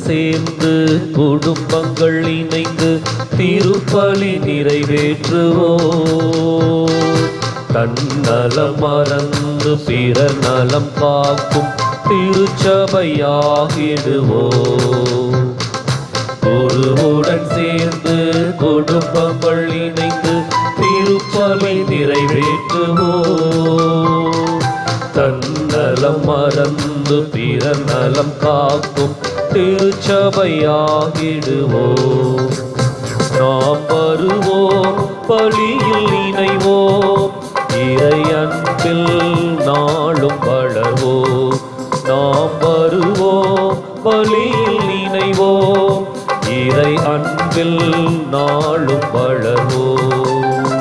சேர்ந்து குடும்பங்கள் இணைந்து திருப்பலி நிறைவேற்றுவோம். தன்னலம் மறந்து பிறர் நலம் காக்கும் திருச்சபையாகிடுவோம். குருவுடன் சேர்ந்து குடும்பங்கள் இணைந்து திருப்பலி நிறைவேற்றுவோம். தன்னலம் மறந்து பிறர் நலம் காக்கும் திருச்சபையாகிடுவோம். நாம் வருவோம், பலியில் இணைவோம், இறை அன்பில் நாளும் வளர்வோம். நாம் வருவோம், பலியில் இணைவோம், இறை அன்பில் நாளும் வளர்வோம்.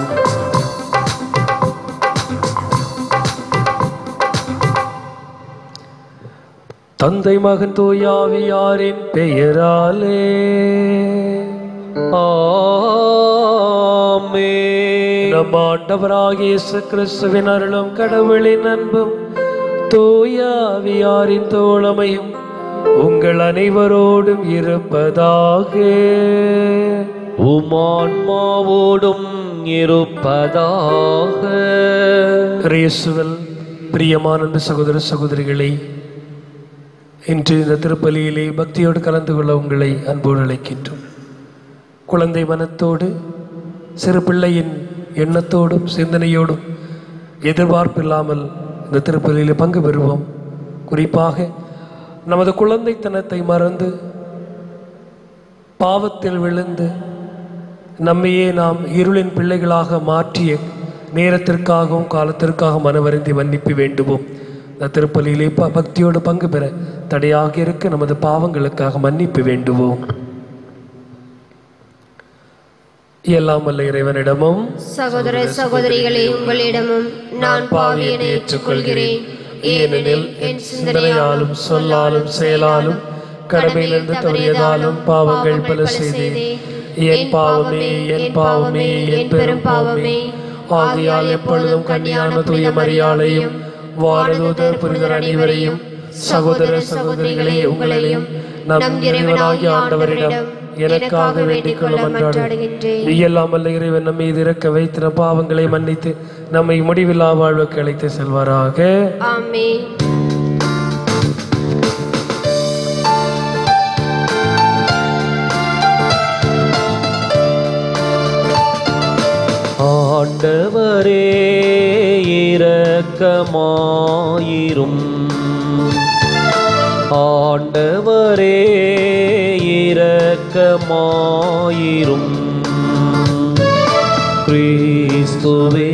தந்தை மகன் தூய ஆவியாரின் பெயராலே ஆமென். நம் ஆண்டவராகிய இயேசு கிறிஸ்துவின் அருளும் கடவுளின் அன்பும் தூய ஆவியாரின் தோழமையும் உங்கள் அனைவரோடும் இருப்பதாக. உமான்மாவோடும் இருப்பதாக. இயேசுவில் பிரியமான சகோதர சகோதரிகளை, இன்று இந்த திருப்பலியிலே பக்தியோடு கலந்து கொள்ள உங்களை அன்போடு அழைக்கின்றோம். குழந்தை மனத்தோடு, சிறு பிள்ளையின் எண்ணத்தோடும் சிந்தனையோடும் எதிர்பார்ப்பில்லாமல் இந்த திருப்பலியிலே பங்கு பெறுவோம். குறிப்பாக நமது குழந்தைத்தனத்தை மறந்து பாவத்தில் விழுந்து நம்மையே நாம் இருளின் பிள்ளைகளாக மாற்றிய நேரத்திற்காகவும் காலத்திற்காக மனவருந்தி மன்னிப்பு வேண்டுவோம். இந்த திருப்பலியிலே பக்தியோடு பங்கு பெற தடையாக இருக்க நமது பாவங்களுக்காக மன்னிப்பு வேண்டுவோம். எல்லாம் வல்ல இறைவனிடமும் சகோதர சகோதரிகளே உங்களிடமும் நான் பாவியனை ஏற்றுக்கொள்கிறேன். ஏனெனில் என் சிந்தனையாலும் சொல்லாலும் செயலாலும் கடமையிலிருந்து தவறியதாலும் பாவங்கள் பல செய்தேன். என் பாவமே, என் பாவமே, என் பெரும் பாவமே. ஆகையால் எப்பொழுதும் கன்னியான தூய மரியாளையும் வானதூதர் புனிதர் அனைவரையும் சகோதர சகோதரிகளே உங்களையும் நம் இறைவனாகிய ஆண்டவரிடம் எனக்காக வேண்டிக் கொள்ள மன்றாடுகின்றேன். எல்லாம் வல்ல இறைவன் நம் மீது இறக்க வைத்த பாவங்களை மன்னித்து நம்மை முடிவில்லா வாழ்வுக்கு அழைத்து செல்வாராக. ஆமென். ஆண்டவரே இரக்கமாயிரும். ஆண்டவரே இரக்கமாயிரும். கிறிஸ்துவே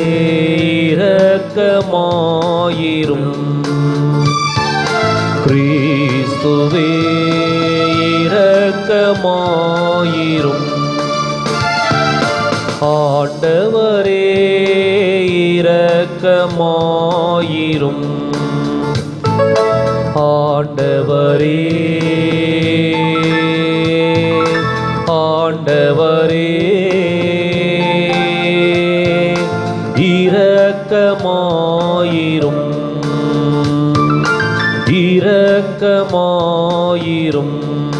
இரக்கமாயிரும். கிறிஸ்துவே இரக்கமாயிரும். ஆண்டவரே இரக்கமாயிரும். ஆண்டவரே ஆண்டவரே இரக்கமாயிரும். இரக்கமாயிரும்.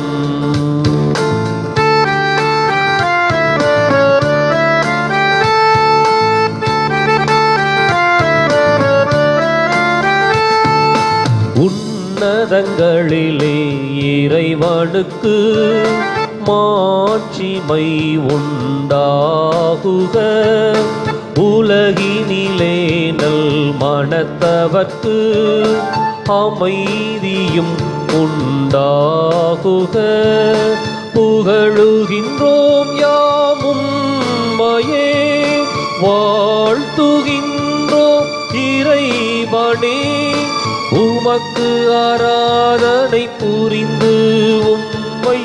உன்னதங்களிலே இறைவனுக்கு மாட்சிமை உண்டாகுக. உலகினிலே நல் மனத்தவர்க்கு அமைதியும் உண்டாகுக. புகழுகின்றோம் யாமும் மையே, வாழ்த்துகின்றோம் இறைவனே. உமக்கு ஆராதனை புரிந்து உம்மை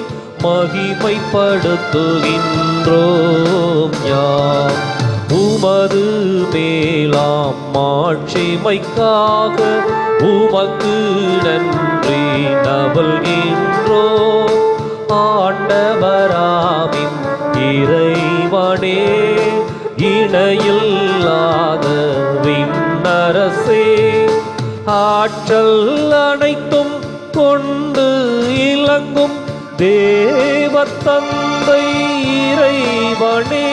மகிமைப்படுத்துகின்றோம் யாம். உமது மேலாம் மாட்சிமைக்காக உமக்கு நன்றி நல்கின்றோம். ஆண்டவராமின் இறைவனே, இணையில்லாத விண்ணரசே, ஆற்றல் அனைத்தும் கொண்டு இலங்கும் தேவ தந்தை இறைவனே,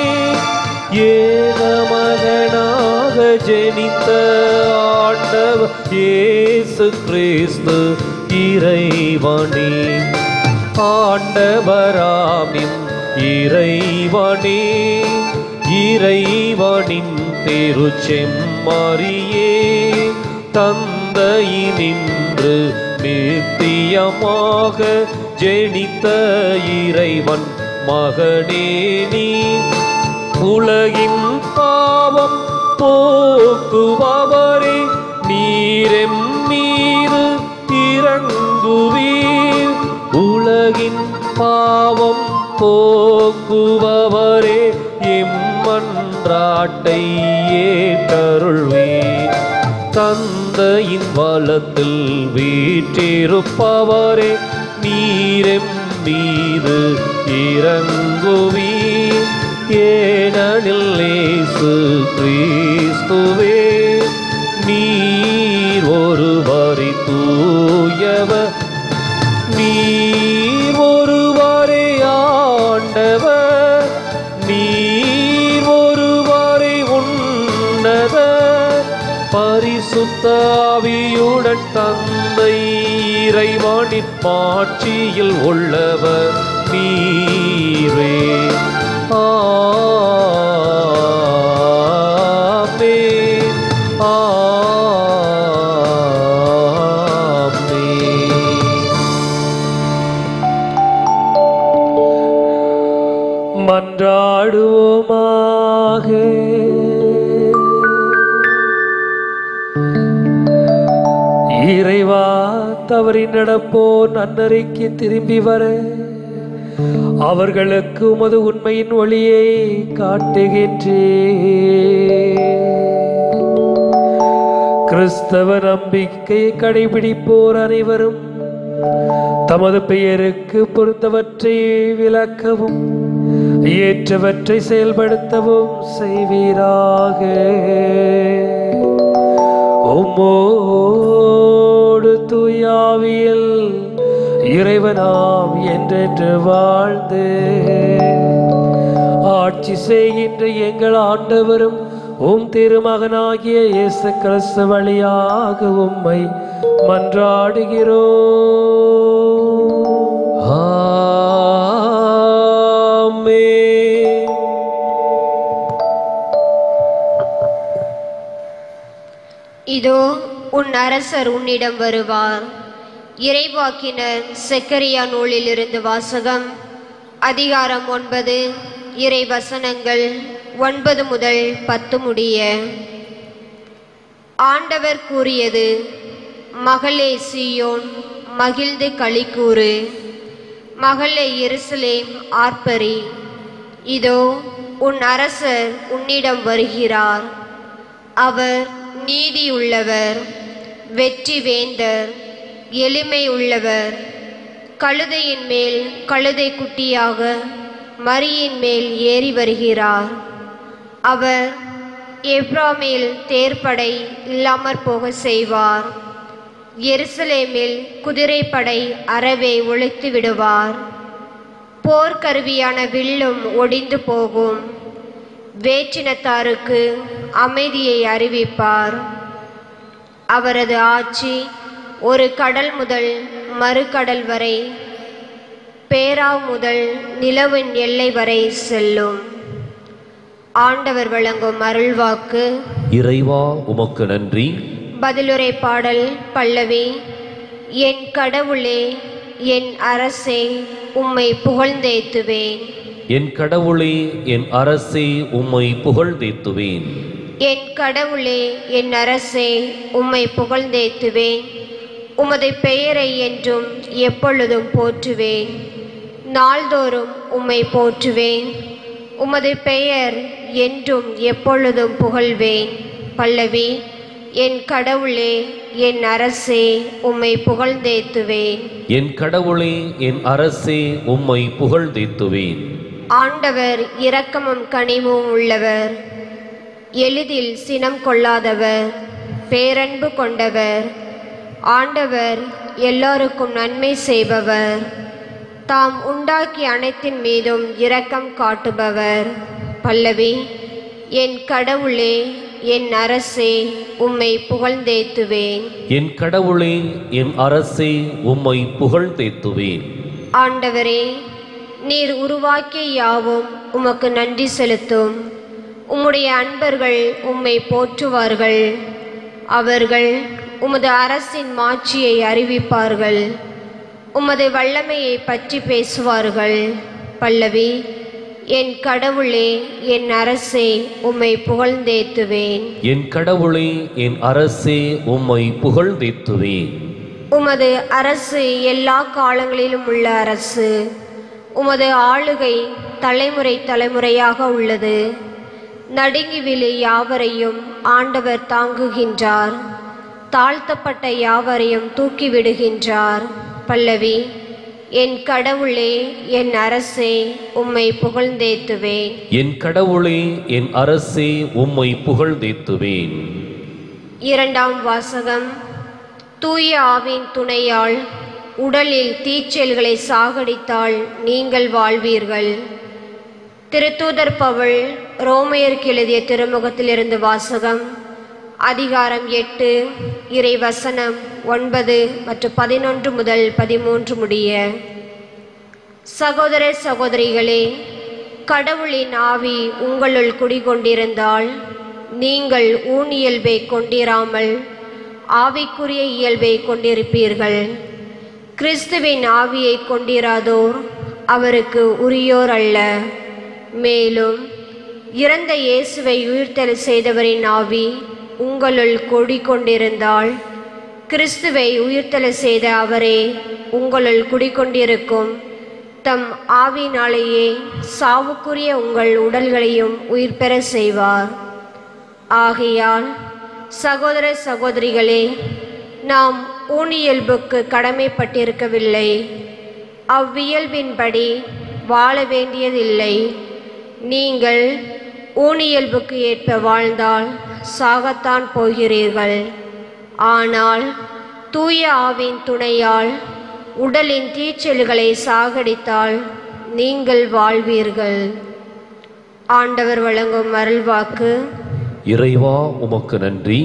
ஏகமகனாக ஜெனித்த ஆண்டவர் இயேசு கிறிஸ்து இறைவனே, ஆண்டவராமின் இறைவனே, இறைவனின் திருச்செம்மறியே, தந்தையினின்று நித்தியமாக ஜெனித்த இறைவன் மகனே நீ, உலகின் பாவம் போக்குபவரே, நீரெம் மீது இறங்குவீர், உலகின் பாவம் போக்குபவரே, எம்மன்றாட்டை ஏற்றருள்வீர், தந்தையின் வலத்தில் வீற்றிருப்பவரே, நீரெம் மீது இறங்குவீர், ஏனெனில் இயேசு கிறிஸ்துவே நீர் ஒருவரே தூயவர், நீர் ஒருவரே ஆண்டவர், நீர் ஒருவரே உன்னதர், பரிசுத்த ஆவியுடன் தந்தை இறைவனின் மாட்சியில் உள்ளவர் நீரே. ஆமென், ஆமென். மன்றாடுவோமாக. இறைவா, தவறி நடப்போர் நன்னறிக்கு திரும்பி வர அவர்களுக்கு உமது உண்மையின் ஒளியை காட்டுகின்றே. கிறிஸ்தவ நம்பிக்கையை கடைபிடிப்போர் அனைவரும் தமது பெயருக்கு பொறுத்தவற்றை விளக்கவும் ஏற்றவற்றை செயல்படுத்தவும் செய்வீராக. உம்மோடு தூயாவியில் இறைவனாம் என்றென்று வாழ்ந்து ஆட்சி செய்கின்ற எங்கள் ஆண்டவரும் உம் திருமகனாகிய இயேசு கிறிஸ்து வழியாக உம்மை மன்றாடுகிறோம். ஆமென். இதோ உன் அரசர் உன்னிடம் வருவார். இறைவாக்கினர் செக்கரியா நூலிலிருந்து வாசகம். அதிகாரம் 9, இறை வசனங்கள் 9 முதல் 10 முடிய. ஆண்டவர் கூறியது: மகளே சீயோன், மகிழ்ந்து களிக்கூறு, மகளே எருசலேம் ஆர்ப்பரி. இதோ உன் அரசர் உன்னிடம் வருகிறார். அவர் நீதியுள்ளவர், வெற்றி வேந்தர், எளிமை உள்ளவர், கழுதையின் மேல் கழுதை குட்டியாக மரியின் மேல் ஏறி வருகிறார். அவர் எப்ராமில் தேர்ப்படை இல்லாமற் போக செய்வார். எருசலேமில் குதிரைப்படை அறவே ஒழித்து விடுவார். போர்க்கருவியான வில்லும் ஒடிந்து போகும். வேற்றினத்தாருக்கு அமைதியை அறிவிப்பார். அவரது ஆட்சி ஒரு கடல் முதல் மறுகடல் வரை, பேராவ் முதல் நிலவின் எல்லை வரை செல்லும். ஆண்டவர் வழங்கும் அருள்வாக்கு. இறைவா உமக்கு நன்றி. பதிலுரை பாடல் பல்லவி. என் கடவுளே, என் அரசே, உம்மை புகழ்ந்தேத்துவேன். என் கடவுளே, என் அரசே, உம்மை புகழ்ந்தேத்துவேன். என் கடவுளே, என் அரசே, உம்மை புகழ்ந்தேத்துவேன். உமது பெயரை என்றும் எப்பொழுதும் போற்றுவேன். நாள்தோறும் உம்மை போற்றுவேன். உமது பெயர் என்றும் எப்பொழுதும் புகழ்வேன். பல்லவி. என் கடவுளே, என் அரசே, உம்மை புகழ்ந்தேத்துவேன். என் கடவுளே, என் அரசே, உம்மை புகழ்ந்தேத்துவேன். ஆண்டவர் இரக்கமும் கனிவும் உள்ளவர், எளிதில் சினம் கொள்ளாதவர், பேரன்பு கொண்டவர், ஆண்டவர் எல்லோருக்கும் நன்மை செய்பவர். தாம் உண்டாக்கிய அனைத்தின் மீதும் இரக்கம் காட்டுபவர். பல்லவி. என் கடவுளே, என் அரசே, உம்மை புகழ்ந்தேத்துவேன். என் கடவுளே, என் அரசே, உம்மை புகழ்ந்தேத்துவேன். ஆண்டவரே, நீர் உருவாக்கிய யாவும் உமக்கு நன்றி செலுத்தும். உம்முடைய அன்பர்கள் உம்மை போற்றுவார்கள். அவர்கள் உமது அரசின் மாட்சியை அறிவிப்பார்கள். உமது வல்லமையை பற்றி பேசுவார்கள். பல்லவி. என் கடவுளே, என் அரசே, உம்மை புகழ்ந்தேத்துவேன். என் கடவுளே, என் அரசே, உம்மை புகழ்ந்தேத்துவேன். உமது அரசு எல்லா காலங்களிலும் உள்ள அரசு. உமது ஆளுகை தலைமுறை தலைமுறையாக உள்ளது. நடுங்கி விழு யாவரையும் ஆண்டவர் தாங்குகின்றார். தாழ்த்தப்பட்ட யாவரையும் தூக்கிவிடுகின்றார். பல்லவி. என் கடவுளே, என் அரசே, உம்மை புகழ்ந்தேத்துவேன். என் கடவுளே, என் அரசே, உம்மை புகழ்ந்தேத்துவேன். இரண்டாம் வாசகம். தூய ஆவின் துணையால் உடலில் தீச்செயல்களை சாகடித்தால் நீங்கள் வாழ்வீர்கள். திருத்தூதர் பவுல் ரோமையருக்கு எழுதிய திருமுகத்திலிருந்து வாசகம். அதிகாரம் 8, இறை வசனம் 9 மற்றும் 11 முதல் 13 முடிய. சகோதர சகோதரிகளே, கடவுளின் ஆவி உங்களுள் குடிகொண்டிருந்தால் நீங்கள் ஊனியல்பை கொண்டிராமல் ஆவிக்குரிய இயல்பை கொண்டிருப்பீர்கள். கிறிஸ்துவின் ஆவியை கொண்டிராதோர் அவருக்கு உரியோர் அல்ல. மேலும் இறந்த இயேசுவை உயிர்த்தெழ செய்தவரின் ஆவி உங்களுள் குடிகொண்டிருந்தால் கிறிஸ்துவை உயிர்த்தெழ செய்த அவரே உங்களுள் குடிகொண்டிருக்கும் தம் ஆவினாலேயே சாவுக்குரிய உங்கள் உடல்களையும் உயிர் பெற செய்வார். ஆகையால் சகோதர சகோதரிகளே, நாம் ஊனியல்புக்கு கடமைப்பட்டிருக்கவில்லை. அவ்வியல்பின்படி வாழ வேண்டியதில்லை. நீங்கள் ஊனியல்புக்கு ஏற்ப வாழ்ந்தால் சாகத்தான் போகிறீர்கள். ஆனால் தூய ஆவின் துணையால் உடலின் தீச்செயல்களை சாகடித்தால் நீங்கள் வாழ்வீர்கள். ஆண்டவர் வழங்கும் அருள்வாக்கு. இறைவா, உமக்கு நன்றி.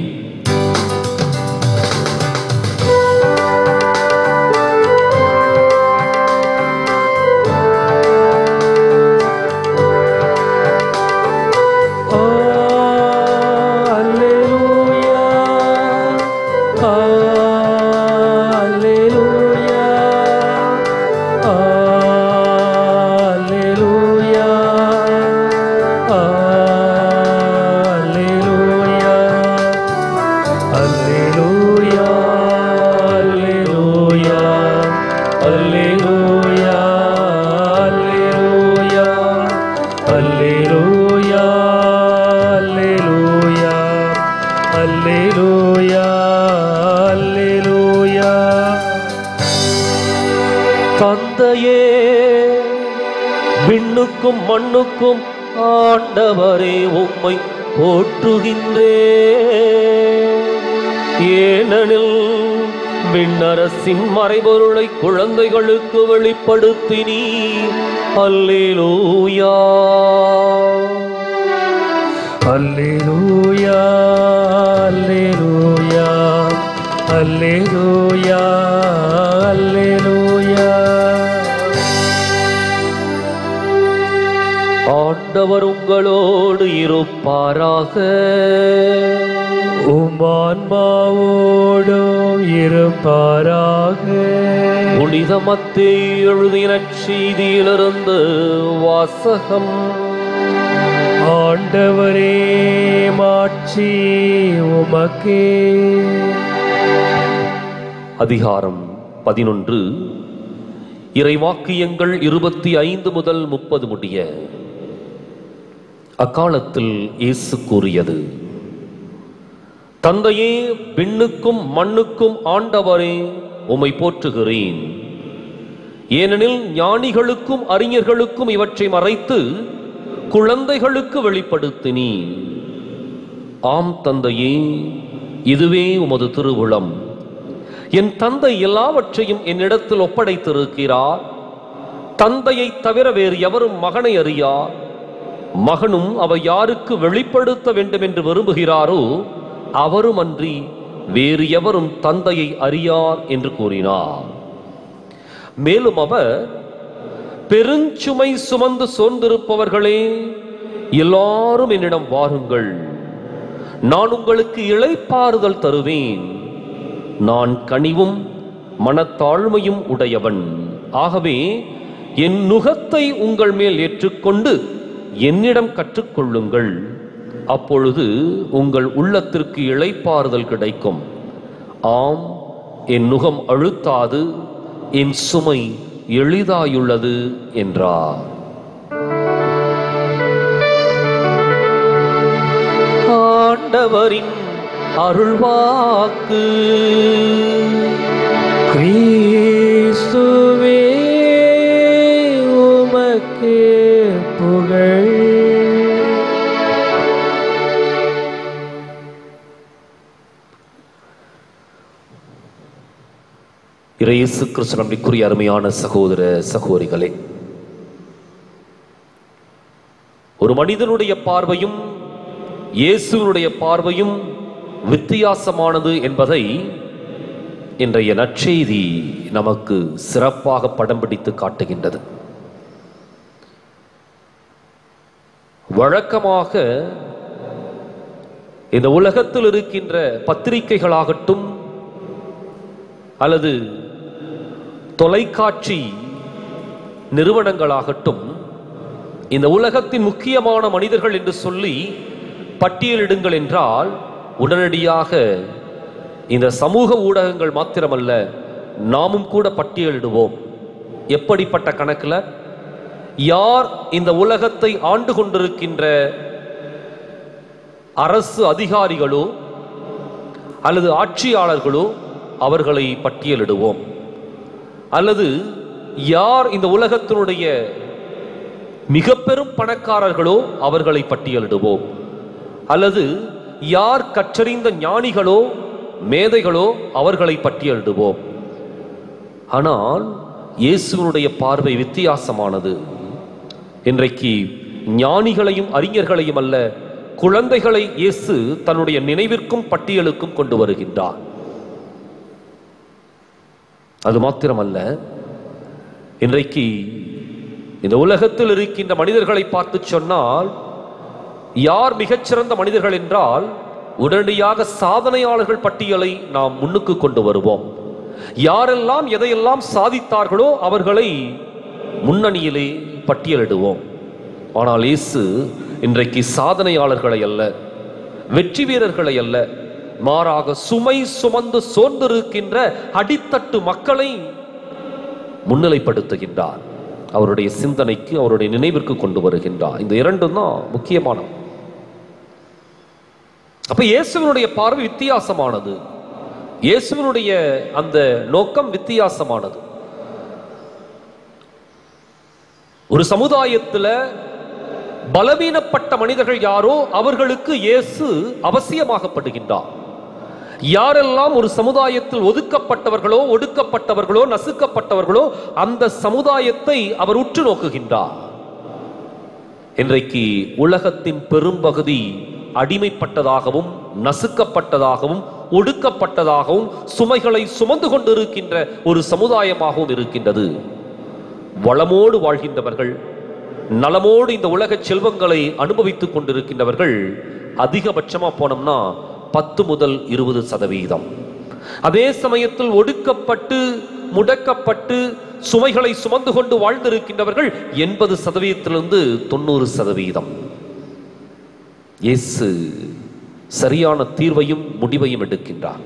தந்தையே, விண்ணுக்கும் மண்ணுக்கும் ஆண்டவரே உம்மை போற்றுகின்றே. ஏனெனில் விண்ணரசின் மறைபொருளை குழந்தைகளுக்கு வெளிப்படுத்தினீ. அல்லேலூயா, அல்லேலூயா, அல்லேலூயா, அல்லேலூயா, அல்லேலூயா. ஆண்டவர் உங்களோடு இருப்பாராக. உம் ஆன்மாவோடும் இருப்பாராக. புனித மத்தேயு எழுதிய நற்செய்தியிலிருந்து வாசகம். ஆண்டவரே, மாட்சி உமக்கே. அதிகாரம் 11. இறைவாக்கியங்கள் 25 முதல் 30 முடிய. அக்காலத்தில் இயேசு கூறியது: தந்தையே, விண்ணுக்கும் மண்ணுக்கும் ஆண்டவரே, உம்மை போற்றுகிறேன். ஏனெனில் ஞானிகளுக்கும் அறிஞர்களுக்கும் இவற்றை மறைத்து குழந்தைகளுக்கு வெளிப்படுத்தினீர். ஆம் தந்தையே, இதுவே உமது திருவுளம். என் தந்தை எல்லாவற்றையும் என்னிடத்தில் ஒப்படைத்திருக்கிறார். தந்தையை தவிர வேறு எவரும் மகனை அறியார். மகனும் அவர் யாருக்கு வெளிப்படுத்த வேண்டும் என்று விரும்புகிறாரோ அவரும் அன்றி வேறு எவரும் தந்தையை அறியார் என்று கூறினார். மேலும் அவர், பெருஞ்சுமை சுமந்து சோர்ந்திருப்பவர்களே, எல்லாரும் என்னிடம் வாருங்கள், நான் உங்களுக்கு இளைப்பாறுதல் தருவேன். நான் கனிவும் மனத்தாழ்மையும் உடையவன். ஆகவே என் நுகத்தை உங்கள் மேல் ஏற்றுக்கொண்டு என்னிடம் கற்றுக்கொள்ளுங்கள். அப்பொழுது உங்கள் உள்ளத்திற்கு இளைப்பாறுதல் கிடைக்கும். ஆம், என் நுகம் அழுத்தாது, என் சுமை எளிதாயுள்ளது என்றார். ஆண்டவரின் அருள்வாக்கு. கிறிஸ்துவே உமக்கு புகழ். இயேசு கிறிஸ்து நம்பிக்குரிய அருமையான சகோதர சகோதரிகளே, ஒரு மனிதனுடைய பார்வையும் இயேசுவினுடைய பார்வையும் வித்தியாசமானது என்பதை இன்றைய நற்செய்தி நமக்கு சிறப்பாக படம் பிடித்து காட்டுகின்றது. வழக்கமாக இந்த உலகத்தில் இருக்கின்ற பத்திரிகைகளாகட்டும் அல்லது தொலைக்காட்சி நிறுவனங்களாகட்டும் இந்த உலகத்தின் முக்கியமான மனிதர்கள் என்று சொல்லி பட்டியலிடுங்கள் என்றால் உடனடியாக இந்த சமூக ஊடகங்கள் மாத்திரமல்ல, நாமும் கூட பட்டியலிடுவோம். எப்படிப்பட்ட கணக்கில்? யார் இந்த உலகத்தை ஆண்டு கொண்டிருக்கின்ற அரசு அதிகாரிகளோ அல்லது ஆட்சியாளர்களோ அவர்களை பட்டியலிடுவோம். அல்லது யார் இந்த உலகத்தினுடைய மிக பெரும் பணக்காரர்களோ அவர்களை பட்டியலிடுவோம். அல்லது யார் கற்றறிந்த ஞானிகளோ மேதைகளோ அவர்களை பட்டியலிடுவோம். ஆனால் இயேசுவினுடைய பார்வை வித்தியாசமானது. இன்றைக்கு ஞானிகளையும் அறிஞர்களையும் அல்ல, குழந்தைகளை இயேசு தன்னுடைய நினைவிற்கும் பட்டியலுக்கும் கொண்டு வருகின்றார். அது மாத்திரமல்ல, இன்றைக்கு இந்த உலகத்தில் இருக்கின்ற மனிதர்களை பார்த்து சொன்னால் யார் மிகச்சிறந்த மனிதர்கள் என்றால் உடனடியாக சாதனையாளர்கள் பட்டியலை நாம் முன்னுக்கு கொண்டு வருவோம். யாரெல்லாம் எதையெல்லாம் சாதித்தார்களோ அவர்களை முன்னணியிலே பட்டியலிடுவோம். ஆனால் இயேசு இன்றைக்கு சாதனையாளர்களை அல்ல, வெற்றி வீரர்களை அல்ல, மாறாக சுமை சுமந்து சோர்ந்திருக்கின்ற அடித்தட்டு மக்களை முன்னிலைப்படுத்துகின்றார். அவருடைய சிந்தனைக்கு, அவருடைய நினைவிற்கு கொண்டு வருகின்றார். இந்த இரண்டும் தான் முக்கியமானது. அப்ப இயேசுவினுடைய பார்வை வித்தியாசமானது. இயேசுவினுடைய அந்த நோக்கம் வித்தியாசமானது. ஒரு சமுதாயத்தில் பலவீனப்பட்ட மனிதர்கள் யாரோ அவர்களுக்கு இயேசு அவசியமாகப்படுகின்றார். யாரெல்லாம் ஒரு சமுதாயத்தில் ஒதுக்கப்பட்டவர்களோ, ஒடுக்கப்பட்டவர்களோ, நசுக்கப்பட்டவர்களோ அந்த சமுதாயத்தை அவர் உற்று நோக்குகின்றார். இன்றைக்கு உலகத்தின் பெரும்பகுதி அடிமைப்பட்டதாகவும், நசுக்கப்பட்டதாகவும், ஒடுக்கப்பட்டதாகவும், சுமைகளை சுமந்து கொண்டிருக்கின்ற ஒரு சமுதாயமாகவும் இருக்கின்றது. வளமோடு வாழ்கின்றவர்கள், நலமோடு இந்த உலக செல்வங்களை அனுபவித்துக் கொண்டிருக்கின்றவர்கள் அதிகபட்சமா போனோம்னா 10 முதல் 20%. அதே சமயத்தில் ஒடுக்கப்பட்டு, முடக்கப்பட்டு, சுமைகளை சுமந்து கொண்டு வாழ்ந்திருக்கின்றவர்கள் 80%லிருந்து 90%. இயேசு சரியான தீர்வையும் முடிவையும் எடுக்கின்றார்.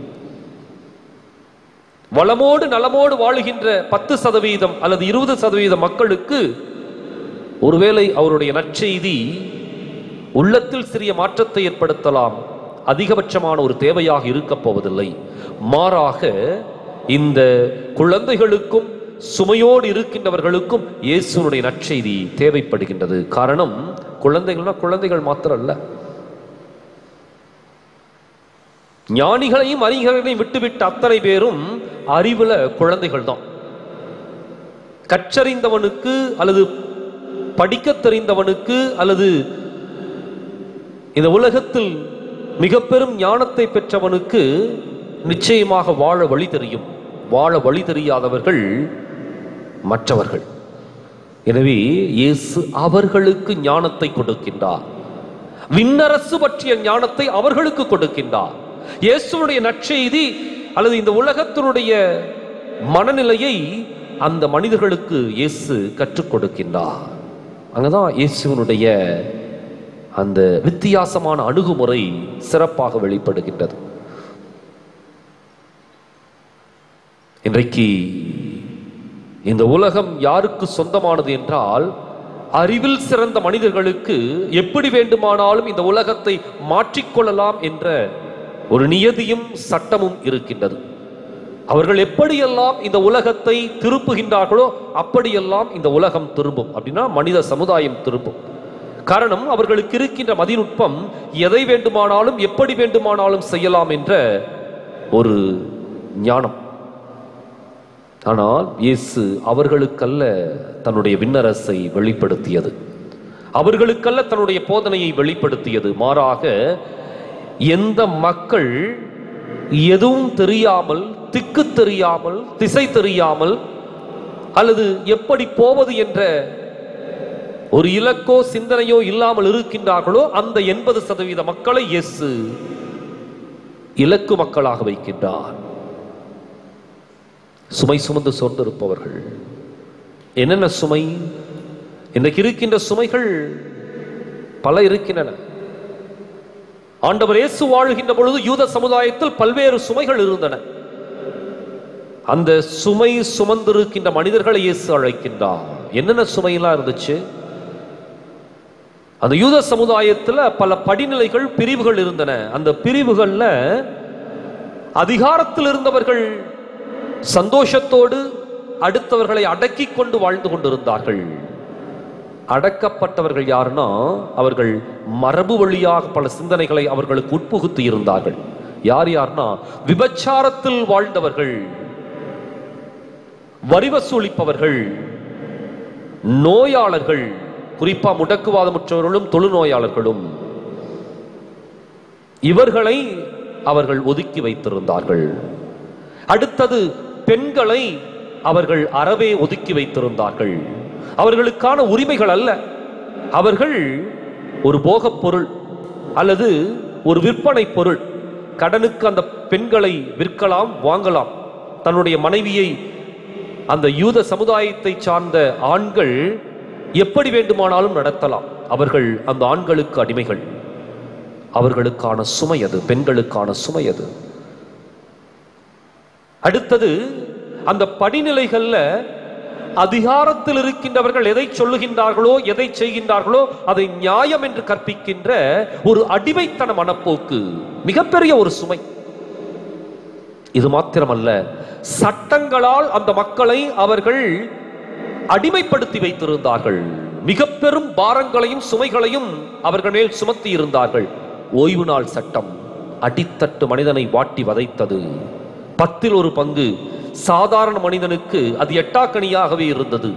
வளமோடு நலமோடு வாழுகின்ற 10% அல்லது 20% மக்களுக்கு ஒருவேளை அவருடைய நற்செய்தி உள்ளத்தில் சிறிய மாற்றத்தை ஏற்படுத்தலாம், அதிகபட்சமான ஒரு தேவையாக இருக்கப் போவதில்லை. மாறாக இந்த குழந்தைகளுக்கும் சுமையோடு இருக்கின்றவர்களுக்கும் இயேசுனுடைய நற்செய்தி தேவைப்படுகின்றது. காரணம், குழந்தைகள்னா குழந்தைகள் மாத்திரம் அல்ல, ஞானிகளையும் அறிஞர்களையும் விட்டுவிட்ட அத்தனை பேரும் அறிவுல குழந்தைகள் தான். கற்றறிந்தவனுக்கு அல்லது படிக்க தெரிந்தவனுக்கு அல்லது இந்த உலகத்தில் மிக பெரும் ஞானத்தை பெற்றவனுக்கு நிச்சயமாக வாழ வழி தெரியும். வாழ வழி தெரியாதவர்கள் மற்றவர்கள். எனவே இயேசு அவர்களுக்கு ஞானத்தை கொடுக்கின்றார். விண்ணரசு பற்றிய ஞானத்தை அவர்களுக்கு கொடுக்கின்றார். இயேசுனுடைய நற்செய்தி அல்லது இந்த உலகத்தினுடைய மனநிலையை அந்த மனிதர்களுக்கு இயேசு கற்றுக் கொடுக்கின்றார். அங்கதான் இயேசுனுடைய அந்த வித்தியாசமான அணுகுமுறை சிறப்பாக வெளிப்படுகின்றது. இன்றைக்கு இந்த உலகம் யாருக்கு சொந்தமானது என்றால், அறிவில் சிறந்த மனிதர்களுக்கு எப்படி வேண்டுமானாலும் இந்த உலகத்தை மாற்றிக்கொள்ளலாம் என்ற ஒரு நியதியும் சட்டமும் இருக்கின்றது. அவர்கள் எப்படியெல்லாம் இந்த உலகத்தை திருப்புகின்றார்களோ அப்படியெல்லாம் இந்த உலகம் திரும்பும். அப்படின்னா மனித சமுதாயம் திரும்பும். காரணம், அவர்களுக்கு இருக்கின்ற மதிநுட்பம் எதை வேண்டுமானாலும் எப்படி வேண்டுமானாலும் செய்யலாம் என்ற ஒரு ஞானம். ஆனால் இயேசு அவர்களுக்கல்ல தன்னுடைய விண்ணரசை வெளிப்படுத்தியது, அவர்களுக்கல்ல தன்னுடைய போதனையை வெளிப்படுத்தியது. மாறாக எந்த மக்கள் எதுவும் தெரியாமல், திக்கு தெரியாமல், திசை தெரியாமல் அல்லது எப்படி போவது என்ற ஒரு இலக்கோ சிந்தனையோ இல்லாமல் இருக்கின்றார்களோ அந்த 80% மக்களை இயேசு இலக்கு மக்களாக வைக்கின்றார். சுமை சுமந்து சோர்ந்திருப்பவர்கள். என்னென்ன சுமை? இன்றைக்கு இருக்கின்ற சுமைகள் பல இருக்கின்றன. ஆண்டவர் இயேசு வாழுகின்ற பொழுது யூத சமுதாயத்தில் பல்வேறு சுமைகள் இருந்தன. அந்த சுமை சுமந்திருக்கின்ற மனிதர்களை இயேசு அழைக்கின்றார். என்னென்ன சுமையெல்லாம் இருந்துச்சு? அந்த யூத சமுதாயத்தில் பல படிநிலைகள், பிரிவுகள் இருந்தன. அந்த பிரிவுகள்ல அதிகாரத்தில் இருந்தவர்கள் சந்தோஷத்தோடு அடுத்தவர்களை அடக்கி கொண்டு வாழ்ந்து கொண்டிருந்தார்கள். அடக்கப்பட்டவர்கள் யாருன்னா, அவர்கள் மரபு வழியாக பல சிந்தனைகளை அவர்களுக்கு உட்புகுத்தி இருந்தார்கள். யார் யார்னா, விபச்சாரத்தில் வாழ்ந்தவர்கள், வரி வசூலிப்பவர்கள், நோயாளர்கள், குறிப்பா முடக்குவாதமுற்றவர்களும் தொழுநோயாளர்களும், இவர்களை அவர்கள் ஒதுக்கி வைத்திருந்தார்கள். அடுத்தது பெண்களை அவர்கள் அறவே ஒதுக்கி வைத்திருந்தார்கள். அவர்களுக்கான உரிமைகள் அல்ல, அவர்கள் ஒரு போகப் பொருள் அல்லது ஒரு விற்பனை பொருள். கடனுக்கு அந்த பெண்களை விற்கலாம், வாங்கலாம். தன்னுடைய மனைவியை அந்த யூத சமுதாயத்தை சார்ந்த ஆண்கள் எப்படி வேண்டுமானாலும் நடத்தலாம். அவர்கள் அந்த ஆண்களுக்கு அடிமைகள். அவர்களுக்கான சுமை அது, பெண்களுக்கான சுமை அது. அடுத்தது, அந்த படிநிலைகள்ல அதிகாரத்தில் இருக்கின்றவர்கள் எதை சொல்லுகின்றார்களோ, எதை செய்கின்றார்களோ அதை நியாயம் என்று கற்பிக்கின்ற ஒரு அடிமைத்தன மனப்போக்கு மிகப்பெரிய ஒரு சுமை. இது மாத்திரமல்ல, சட்டங்களால் அந்த மக்களை அவர்கள் அடிமைப்படுத்தி வைத்திருந்தார்கள். மிக பெரும் பாரங்களையும் சுமைகளையும் அவர்கள் மேல் சுமத்தி இருந்தார்கள். ஓய்வு நாள் சட்டம் அடித்தட்டு மனிதனை வாட்டி வதைத்தது. 10 பங்கு சாதாரண மனிதனுக்கு அது எட்டாக்கணியாகவே இருந்தது.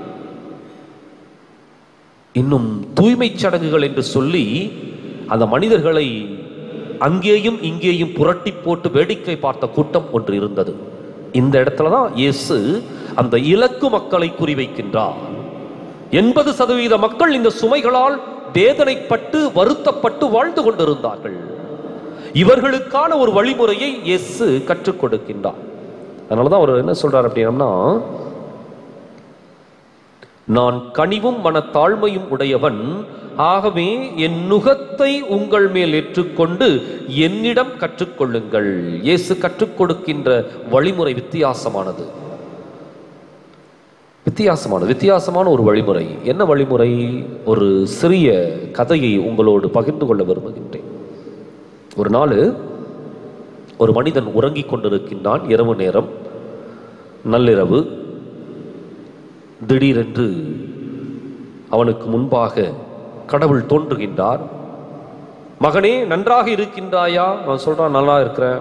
இன்னும் தூய்மை சடங்குகள் என்று சொல்லி அந்த மனிதர்களை அங்கேயும் இங்கேயும் புரட்டி போட்டு வேடிக்கை பார்த்த கூட்டம் ஒன்று இருந்தது. இந்த இடத்துலதான் இயேசு அந்த இலக்கு மக்களை குறிவைக்கின்றார். 80% மக்கள் இந்த சுமைகளால் வேதனைப்பட்டு வருத்தப்பட்டு வாழ்ந்து கொண்டிருந்தார்கள். இவர்களுக்கான ஒரு வழிமுறையை இயேசு கற்றுக் கொடுக்கின்றார். அதனாலதான் அவர் என்ன சொல்றார் அப்படின்னா, நான் கனிவும் மனத்தாழ்மையும் உடையவன், ஆகவே என் நுகத்தை உங்கள் மேல் ஏற்றுக்கொண்டு என்னிடம் கற்றுக்கொள்ளுங்கள். இயேசு கற்றுக் கொடுக்கின்ற வழிமுறை வித்தியாசமானது. வித்தியாசமான ஒரு வழிமுறை. என்ன வழிமுறை? ஒரு சிறிய கதையை உங்களோடு பகிர்ந்து கொள்ள விரும்புகின்றேன். ஒரு நாள் ஒரு மனிதன் உறங்கிக் கொண்டிருக்கின்றான். இரவு நேரம், நள்ளிரவு. திடீரென்று அவனுக்கு முன்பாக கடவுள் தோன்றுகின்றார். மகனே நன்றாக இருக்கின்றாயா? அவன் சொல்றான், நல்லா இருக்கிறேன்.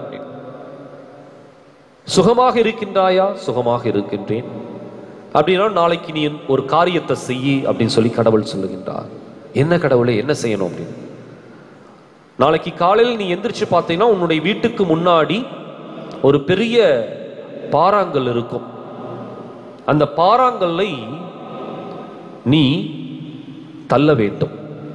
சுகமாக இருக்கின்றாயா? சுகமாக இருக்கின்றேன். அப்படின்னா நாளைக்கு நீ ஒரு காரியத்தை செய்யி அப்படின்னு சொல்லி கடவுள் சொல்லுகின்றார். என்ன கடவுளே, என்ன செய்யணும் அப்படின்னு? நாளைக்கு காலையில் நீ எந்திரிச்சு பார்த்தீங்கன்னா உன்னுடைய வீட்டுக்கு முன்னாடி ஒரு பெரிய பாறாங்கல் இருக்கும். அந்த பாறாங்கல்லை நீ தள்ள வேண்டும்.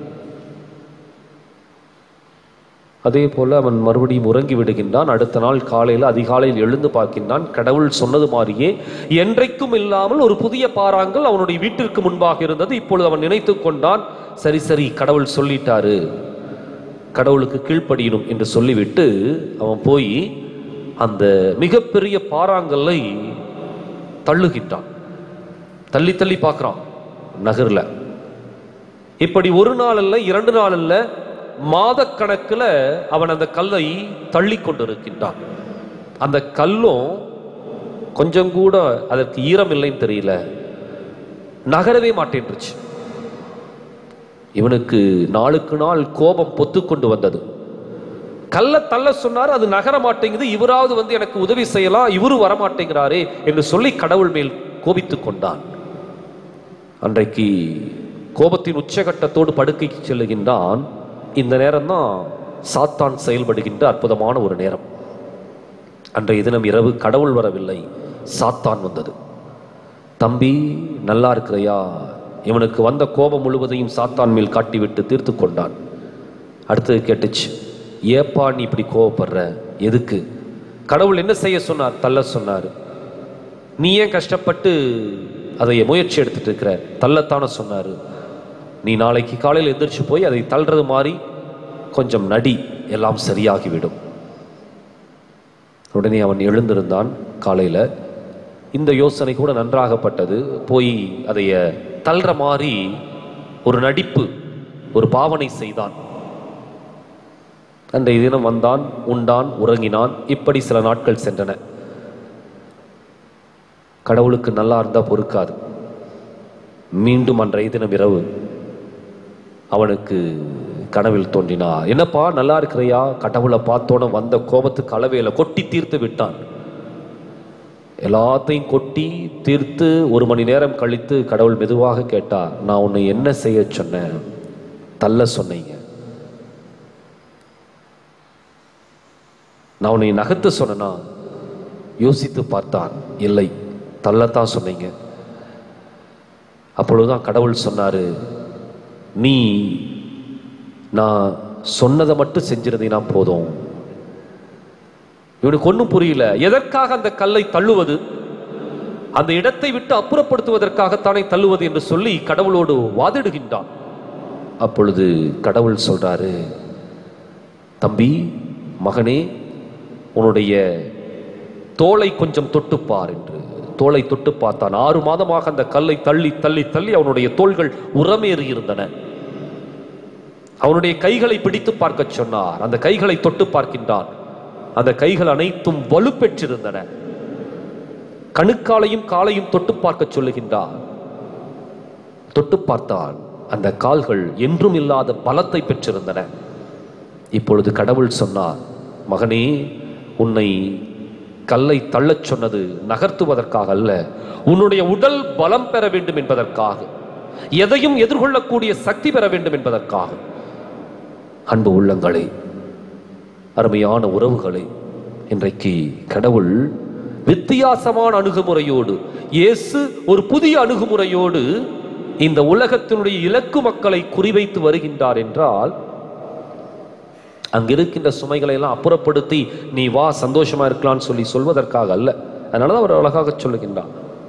அதே போல அவன் மறுபடியும் உறங்கி விடுகின்றான். அடுத்த நாள் காலையில் அதிகாலையில் எழுந்து பார்க்கின்றான். கடவுள் சொன்னது மாதிரியே என்றைக்கும் இல்லாமல் ஒரு புதிய பாறாங்கல் அவனுடைய வீட்டிற்கு முன்பாக இருந்தது. இப்பொழுது அவன் நினைத்து கொண்டான், சரி சரி கடவுள் சொல்லிட்டாரு, கடவுளுக்கு கீழ்ப்படியணும் என்று சொல்லிவிட்டு அவன் போய் அந்த மிகப்பெரிய பாறாங்கல்லை தள்ளுகின்றான். தள்ளி தள்ளி பார்க்கிறான் நகர்ல. இப்படி ஒரு நாள் அல்ல, 2 நாள் அல்ல, மாதக்கணக்கில் அவன் அந்த கல்லை தள்ளி கொண்டிருக்கின்றான். அந்த கல்லும் கொஞ்சம் கூட அதற்கு ஈரம் இல்லைன்னு தெரியல, நகரவே மாட்டேன்றுச்சு. இவனுக்கு நாளுக்கு நாள் கோபம் பொத்து கொண்டு வந்தது. கல்லை தள்ள சொன்னார், அது நகர மாட்டேங்குது. இவராவது வந்து எனக்கு உதவி செய்யலாம், இவரு வரமாட்டேங்கிறாரே என்று சொல்லி கடவுள் மேல் கோபித்துக் கொண்டான். அன்றைக்கு கோபத்தின் உச்சகட்டத்தோடு படுக்கைக்கு செல்லுகின்றான். இந்த நேரம் தான் சாத்தான் செயல்படுகின்ற அற்புதமான ஒரு நேரம். அன்றைய தினம் இரவு கடவுள் வரவில்லை, சாத்தான் வந்தது. தம்பி நல்லா இருக்கிறையா? இவனுக்கு வந்த கோபம் முழுவதையும் சாத்தான் மேல் காட்டிவிட்டு தீர்த்து கொண்டான். அடுத்தது கேட்டுச்சு, ஏப்பா நீ இப்படி கோபப்படுற, எதுக்கு? கடவுள் என்ன செய்ய சொன்னார்? தள்ள சொன்னார். நீ ஏன் கஷ்டப்பட்டு அதை முயற்சி எடுத்துட்டு இருக்கிற? தள்ளத்தான சொன்னார். நீ நாளைக்கு காலையில் எந்திரிச்சு போய் அதை தள்ளுறது மாதிரி கொஞ்சம் நடி, எல்லாம் சரியாகிவிடும். உடனே அவன் எழுந்திருந்தான். காலையில் இந்த யோசனை கூட நன்றாகப்பட்டது. போய் அதைய தள்ளுற மாதிரி ஒரு நடிப்பு, ஒரு பாவனை செய்தான். அன்றைய தினம் வந்தான், உண்டான், உறங்கினான். இப்படி சில நாட்கள் சென்றன. கடவுளுக்கு நல்லா இருந்தா பொறுக்காது. மீண்டும் அன்றைய தினம் இரவு அவனுக்கு கனவில் தோன்றினார். என்னப்பா நல்லா இருக்கிறையா? கடவுளை பார்த்தோன்னு வந்த கோபத்துக்கு அளவையில கொட்டி தீர்த்து விட்டான். எல்லாத்தையும் கொட்டி தீர்த்து 1 மணி நேரம் கழித்து கடவுள் மெதுவாக கேட்டார், நான் உன்னை என்ன செய்ய சொன்னேன்? தள்ள சொன்னீங்க. நான் உன்னை நகர்த்து சொன்னா? யோசித்து பார்த்தான், இல்லை, தள்ளத்தான் சொன்னீங்க. அப்பொழுதுதான் கடவுள் சொன்னாரு, நீ நான் சொன்னதை மட்டும் செஞ்சிருந்தீனா போதும். இவனுக்கு ஒன்றும் புரியல. எதற்காக அந்த கல்லை தள்ளுவது? அந்த இடத்தை விட்டு அப்புறப்படுத்துவதற்காகத்தானே தள்ளுவது என்று சொல்லி கடவுளோடு வாதிடுகின்றான். அப்பொழுது கடவுள் சொல்றாரு, தம்பி, மகனே, உன்னுடைய தோளை கொஞ்சம் தொட்டுப்பார் என்று. தோளை தொட்டு பார்த்தான். 6 மாதமாக அந்த கல்லை தள்ளி தள்ளி தள்ளி அவனுடைய தோள்கள் உரமேறி இருந்தன. அவனுடைய கைகளை பிடித்து பார்க்க சொன்னார். அந்த கைகளை தொட்டு பார்க்கின்றான். அந்த கைகள் அனைத்தும் வலுப்பெற்றிருந்தன. கணுக்காலையும் காலையும் தொட்டு பார்க்க சொல்லுகின்றார். தொட்டு பார்த்தான். அந்த கால்கள் என்றும் இல்லாத பலத்தை பெற்றிருந்தன. இப்பொழுது கடவுள் சொன்னார், மகனே, உன்னை கல்லை தள்ளச் சொன்னது நகர்த்துவதற்காக அல்ல, உன்னுடைய உடல் பலம் பெற வேண்டும் என்பதற்காக, எதையும் எதிர்கொள்ளக்கூடிய சக்தி பெற வேண்டும் என்பதற்காக. அன்பு உள்ளங்களே, அருமையான உறவுகளே, இன்றைக்கு கடவுள் வித்தியாசமான அணுகுமுறையோடு, இயேசு ஒரு புதிய அணுகுமுறையோடு இந்த உலகத்தினுடைய இலக்கு மக்களை குறிவைத்து வருகின்றார் என்றால், அங்கிருக்கின்ற சுமைகளை எல்லாம் அப்புறப்படுத்தி நீ வா சந்தோஷமா இருக்கலாம்னு சொல்லி சொல்வதற்காக அல்ல. அதனாலதான் அவர் அழகாக சொல்லுகின்றார்,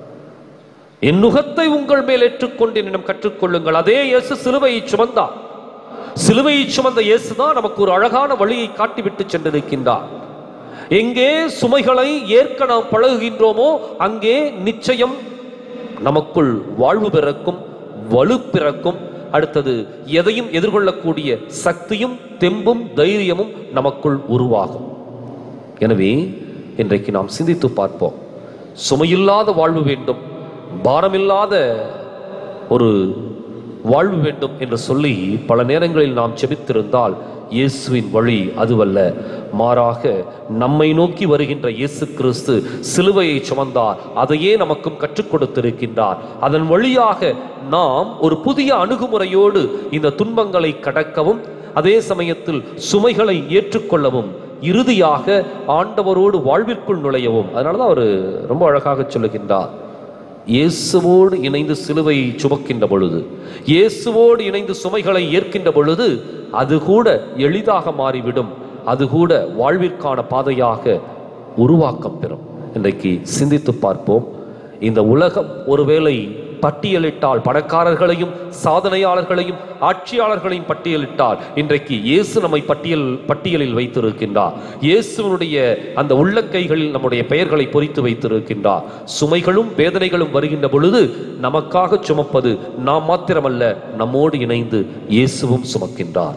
என் நுகத்தை உங்கள் மேல் ஏற்றுக்கொண்டு என்னிடம் கற்றுக்கொள்ளுங்கள். அதே இயேசு சிலுவையை சுமந்தார். சிலுவையை சுமந்த இயேசுதான் நமக்கு ஒரு அழகான வழியை காட்டிவிட்டு சென்றிருக்கின்றார். எங்கே சுமைகளை ஏற்க நாம் பழகுகின்றோமோ அங்கே நிச்சயம் நமக்குள் வாழ்வு பிறக்கும், வலு பிறக்கும். அடுத்தது எதையும் எதிர்கொள்ளக்கூடிய சக்தியும் தெம்பும் தைரியமும் நமக்குள் உருவாகும். எனவே இன்றைக்கு நாம் சிந்தித்து பார்ப்போம். சுமையில்லாத வாழ்வு வேண்டும், பாரமில்லாத ஒரு வாழ்வு வேண்டும் என்று சொல்லி பல நேரங்களில் நாம் செபித்திருந்தால் இயேசுவின் வழி அதுவல்ல. மாறாக நம்மை நோக்கி வருகின்ற இயேசு கிறிஸ்து சிலுவையை சுமந்தார், அதையே நமக்கும் கற்றுக் கொடுத்திருக்கின்றார். அதன் வழியாக நாம் ஒரு புதிய அணுகுமுறையோடு இந்த துன்பங்களை கடக்கவும், அதே சமயத்தில் சுமைகளை ஏற்றுக்கொள்ளவும், இறுதியாக ஆண்டவரோடு வாழ்விற்குள் நுழையவும். அதனாலதான் அவர் ரொம்ப அழகாக சொல்லுகின்றார், இயேசுவோடு இணைந்து சிலுவையை சுமக்கின்ற பொழுது, இயேசுவோடு இணைந்து சுமைகளை ஏற்கின்ற பொழுது அது கூட எளிதாக மாறிவிடும், அது கூட வாழ்விற்கான பாதையாக உருவாக்கம் பெறும். இன்றைக்கு சிந்தித்து பார்ப்போம். இந்த உலகம் ஒருவேளை பட்டியலிட்டால், பணக்காரர்களையும் சாதனையாளர்களையும் ஆட்சியாளர்களையும் பட்டியலிட்டால், இன்றைக்கு இயேசு நம்மை பட்டியலில் வைத்திருக்கின்றார். இயேசுனுடைய அந்த உள்ளக்கைகளில் நம்முடைய பெயர்களை பொறித்து வைத்திருக்கின்றார். சுமைகளும் வேதனைகளும் வருகின்ற பொழுது நமக்காக சுமப்பது நாம் மாத்திரமல்ல, நம்மோடு இணைந்து இயேசுவும் சுமக்கின்றார்.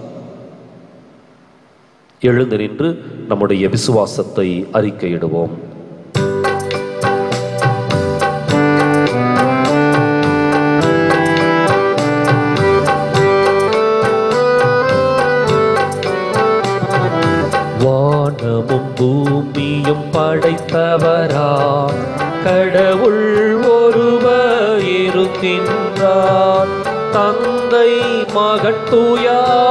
எழுந்து நின்று நம்முடைய விசுவாசத்தை அறிக்கையிடுவோம். வானமும் பூமியும் படைத்தவரா கடவுள் ஒருவர் இருக்கின்றார். தந்தை மகன் தூய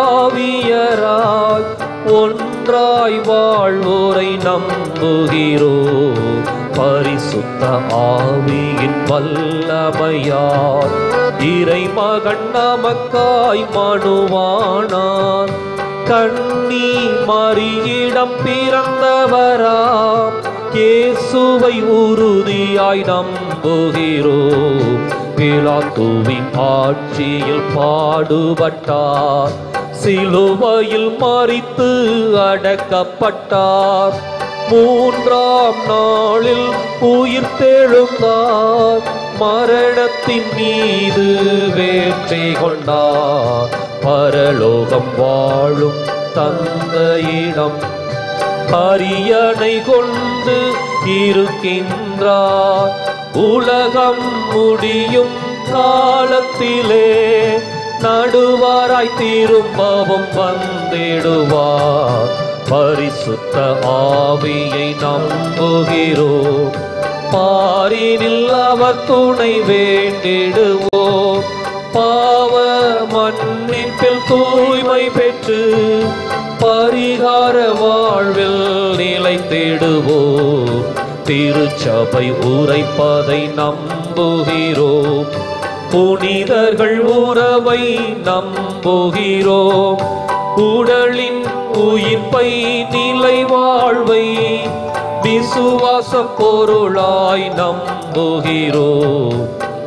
ஆவியராய் ஒன்றாய் வாழ்வோரை நம்புகிறோம். பரிசுத்த ஆவியின் வல்லமையால் இறைமகன் நமக்காய் மனுவானார். கண்ணி மரியிடம் பிறந்தவராம் இயேசுவை உறுதியாய் நம்புகிறோம். பிலாத்துவின் ஆட்சியில் பாடுபட்டார், சிலுவையில் மரித்து அடக்கப்பட்டார். மூன்றாம் நாளில் உயிர் தெழுந்தார், மரணத்தின் மீது வெற்றி கொண்டார். பரலோகம் வாழும் தந்தையிடம் அரியணை கொண்டு இருக்கின்றார். உலகம் முடியும் காலத்திலே நடுவாராய் திரும்பவும் வந்திடுவார். பரிசுத்த ஆவியை நம்புகிறோம், பாரினில் அவர் துணை வேண்டிடுவோம். பாவ மன்னிப்பில் தூய்மை பெற்று பரிகார வாழ்வில் நிலைத்திடுவோம். திருச்சபை உரைப்பதை நம்புகிறோம், புனிதர்கள் உறவை நம்புகிறோம். உடலின் உயிர்ப்பை நிலை வாழ்வை விசுவாச பொருளாய் நம்புகிறோம்.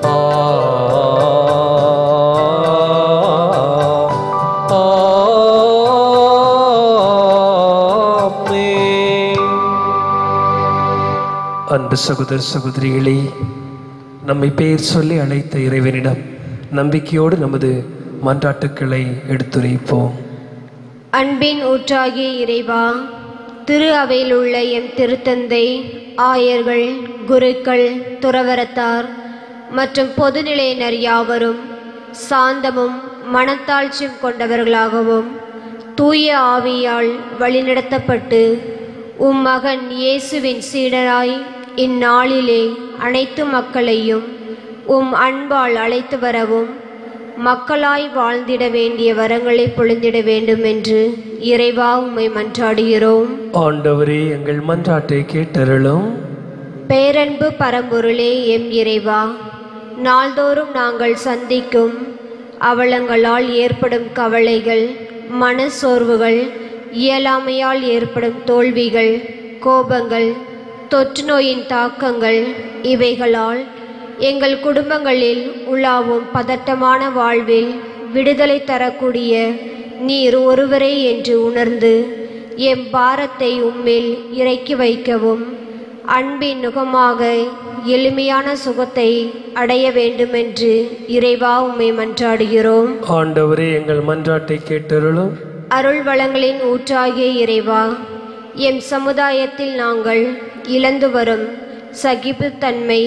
அன்பு சகோதர சகோதரிகளே, நம்மை பெயர் சொல்லி அழைத்த இறைவனிடம் நம்பிக்கையோடு நமது மன்றாட்டுக்களை எடுத்துரைப்போம். அன்பின் ஊற்றாகிய இறைவா, திரு அவையில் உள்ள எம் திருத்தந்தை, ஆயர்கள், குருக்கள், துறவரத்தார் மற்றும் பொதுநிலையினர் யாவரும் சாந்தமும் மனத்தாழ்ச்சியும் கொண்டவர்களாகவும் தூய ஆவியால் வழிநடத்தப்பட்டு உம் மகன் இயேசுவின் சீடராய் இந்நாளிலே அனைத்து மக்களையும் உம் அன்பால் அழைத்து வரவும் மக்களாய் வாழ்ந்திட வேண்டிய வரங்களை பொழிந்திட வேண்டும் என்று இறைவா உம்மை மன்றாடுகிறோம். ஆண்டவரே, எங்கள் மன்றாட்டை கேட்டருளும். பேரன்பு பரம்பொருளே எம் இறைவா, நாள்தோறும் நாங்கள் சந்திக்கும் அவலங்களால் ஏற்படும் கவலைகள், மனச்சோர்வுகள், இயலாமையால் ஏற்படும் தோல்விகள், கோபங்கள், தொற்று நோயின் தாக்கங்கள், இவைகளால் எங்கள் குடும்பங்களில் உலாவும் பதட்டமான வாழ்வில் விடுதலை தரக்கூடிய நீர் ஒருவரே என்று உணர்ந்து எம் பாரத்தை உம்மில் இறக்கி வைக்கவும் அன்பின் நுகமாக எளிமையான சுகத்தை அடைய வேண்டுமென்று இறைவா உம்மை மன்றாடுகிறோம். ஆண்டவரே, எங்கள் மன்றாட்டை கேட்டருளும். அருள் வளங்களின் ஊற்றாகிய இறைவா, எம் சமுதாயத்தில் நாங்கள் இழந்து வரும் சகிப்புத்தன்மை,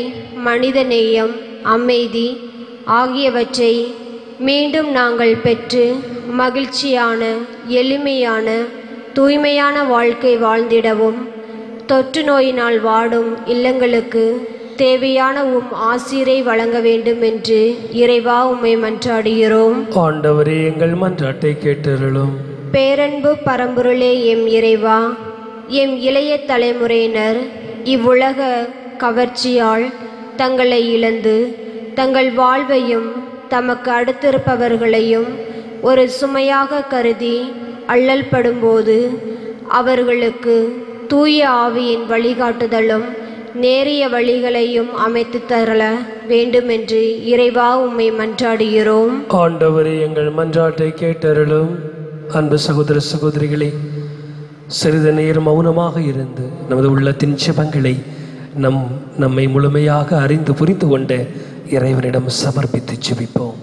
மனிதநேயம், அமைதி ஆகியவற்றை மீண்டும் நாங்கள் பெற்று மகிழ்ச்சியான, எளிமையான, தூய்மையான வாழ்க்கை வாழ்ந்திடவும் தொற்று நோயினால் வாடும் இல்லங்களுக்கு தேவையான ஆசீரை வழங்க வேண்டும் என்று இறைவா உம்மை மன்றாடுகிறோம். ஆண்டவரே, எங்கள் மன்றாட்டை கேட்டருளும். பேரன்பு பரம்பொருளே எம் இறைவா, எம் இளைய தலைமுறையினர் இவ்வுலக கவர்ச்சியால் தங்களை இழந்து தங்கள் வாழ்வையும் தமக்கு அடுத்திருப்பவர்களையும் ஒரு சுமையாக கருதி அல்லல் படும்போது அவர்களுக்கு தூய ஆவியின் வழிகாட்டுதலும் நேரிய வழிகளையும் அமைத்து தரல வேண்டுமென்று இறைவா உம்மை மன்றாடுகிறோம். ஆண்டவரே, எங்கள் மன்றாட்டை கேட்டருளும். அன்பு சகோதர சகோதரிகளே, சிறிது நேரம் மௌனமாக இருந்து நமது உள்ளத்தின் சிவங்களை நம்மை முழுமையாக அறிந்து புரிந்து கொண்ட இறைவனிடம் சமர்ப்பித்து ஜெபிப்போம்.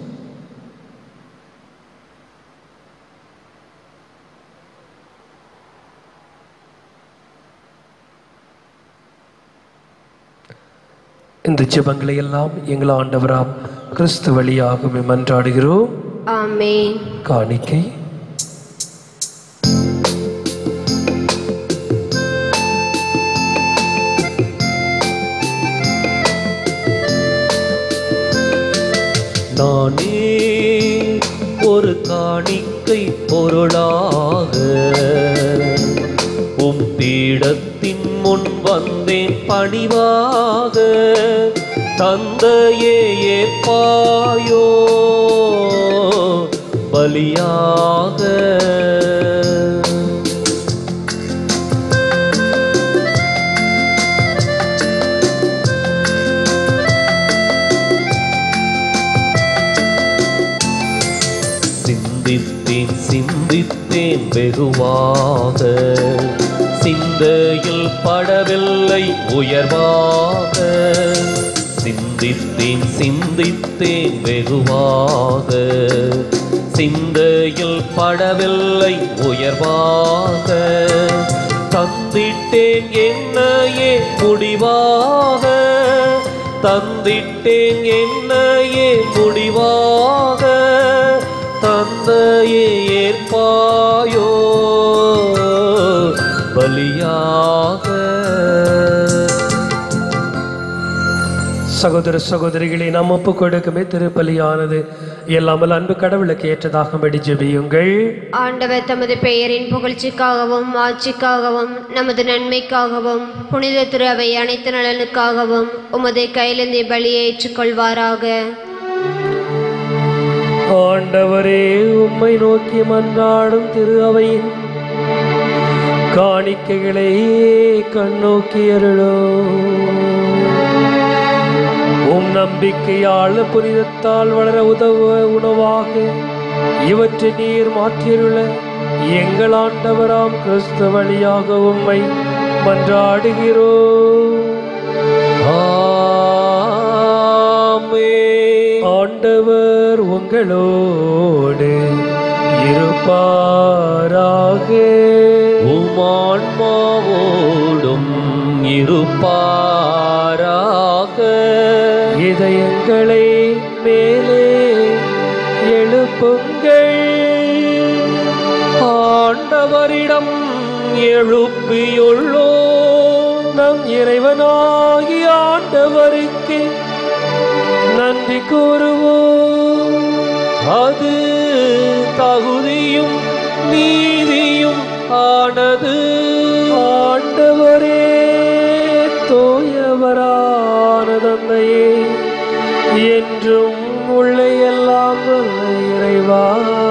இந்த ஜெபங்களை எல்லாம் எங்கள் ஆண்டவராம் கிறிஸ்து வழியாக மன்றாடுகிறோம். ஆமென். காணிக்கை. நானே ஒரு காணிக்கை பொருளாக உம் பீடத்தின் முன் வந்தேன் பணிவாக. தந்தையே ஏற்பாயோ பலியாக. சிந்தித்தேன் வெகுவாக, சிந்தையில் படவில்லை உயர்வாக. சிந்தித்தேன் வெகுவாக, சிந்தையில் படவில்லை உயர்வாக. தந்திட்டேன் என்னையே முடிவாக, தந்திட்டேன் என்னையே முடிவாக. தந்தையே ஏற்பாயோ பலியாக. சகோதர சகோதரிகளை நாம் ஒப்பு கொடுக்குமே திருப்பலியானது எல்லாமல் அன்பு கடவுளுக்கு ஏற்றதாகும்படி ஜெபியுங்கள். ஆண்டவர் தமது பெயரின் புகழ்ச்சிக்காகவும் ஆட்சிக்காகவும் நமது நன்மைக்காகவும் புனித திரு அவை அனைத்து நலனுக்காகவும் உமது கையிலிருந்த பலியை ஏற்றுக்கொள்வாராக. ஆண்டவரே, உம்மை நோக்கி மன்றாடும் திரு அவையின் காணிக்கைகளை கண்ணோக்கி அருளும். உம் நம்பிக்கையால் புனிதத்தால் வளர உதவ உணவாக இவற்றை நீர் மாற்றியுள்ள எங்கள் ஆண்டவராம் கிறிஸ்து வழியாக உம்மை மன்றாடுகிறோம். ஆண்டவர் உங்களோடு இருப்பாராக. உமான்மாவோடும் இருப்பாராக. இதயங்களை மேலே எழுப்புங்கள். ஆண்டவரிடம் எழுப்பியுள்ளோ நம் இறைவனாகிய ஆண்டவருக்கு நன்றி கூறுவோம். அது தகுதியும் நீதியும் ஆனது. ஆண்டவரே, தூயவரான தந்தையே, என்றும் உள்ள எல்லாம் வல்ல இறைவா,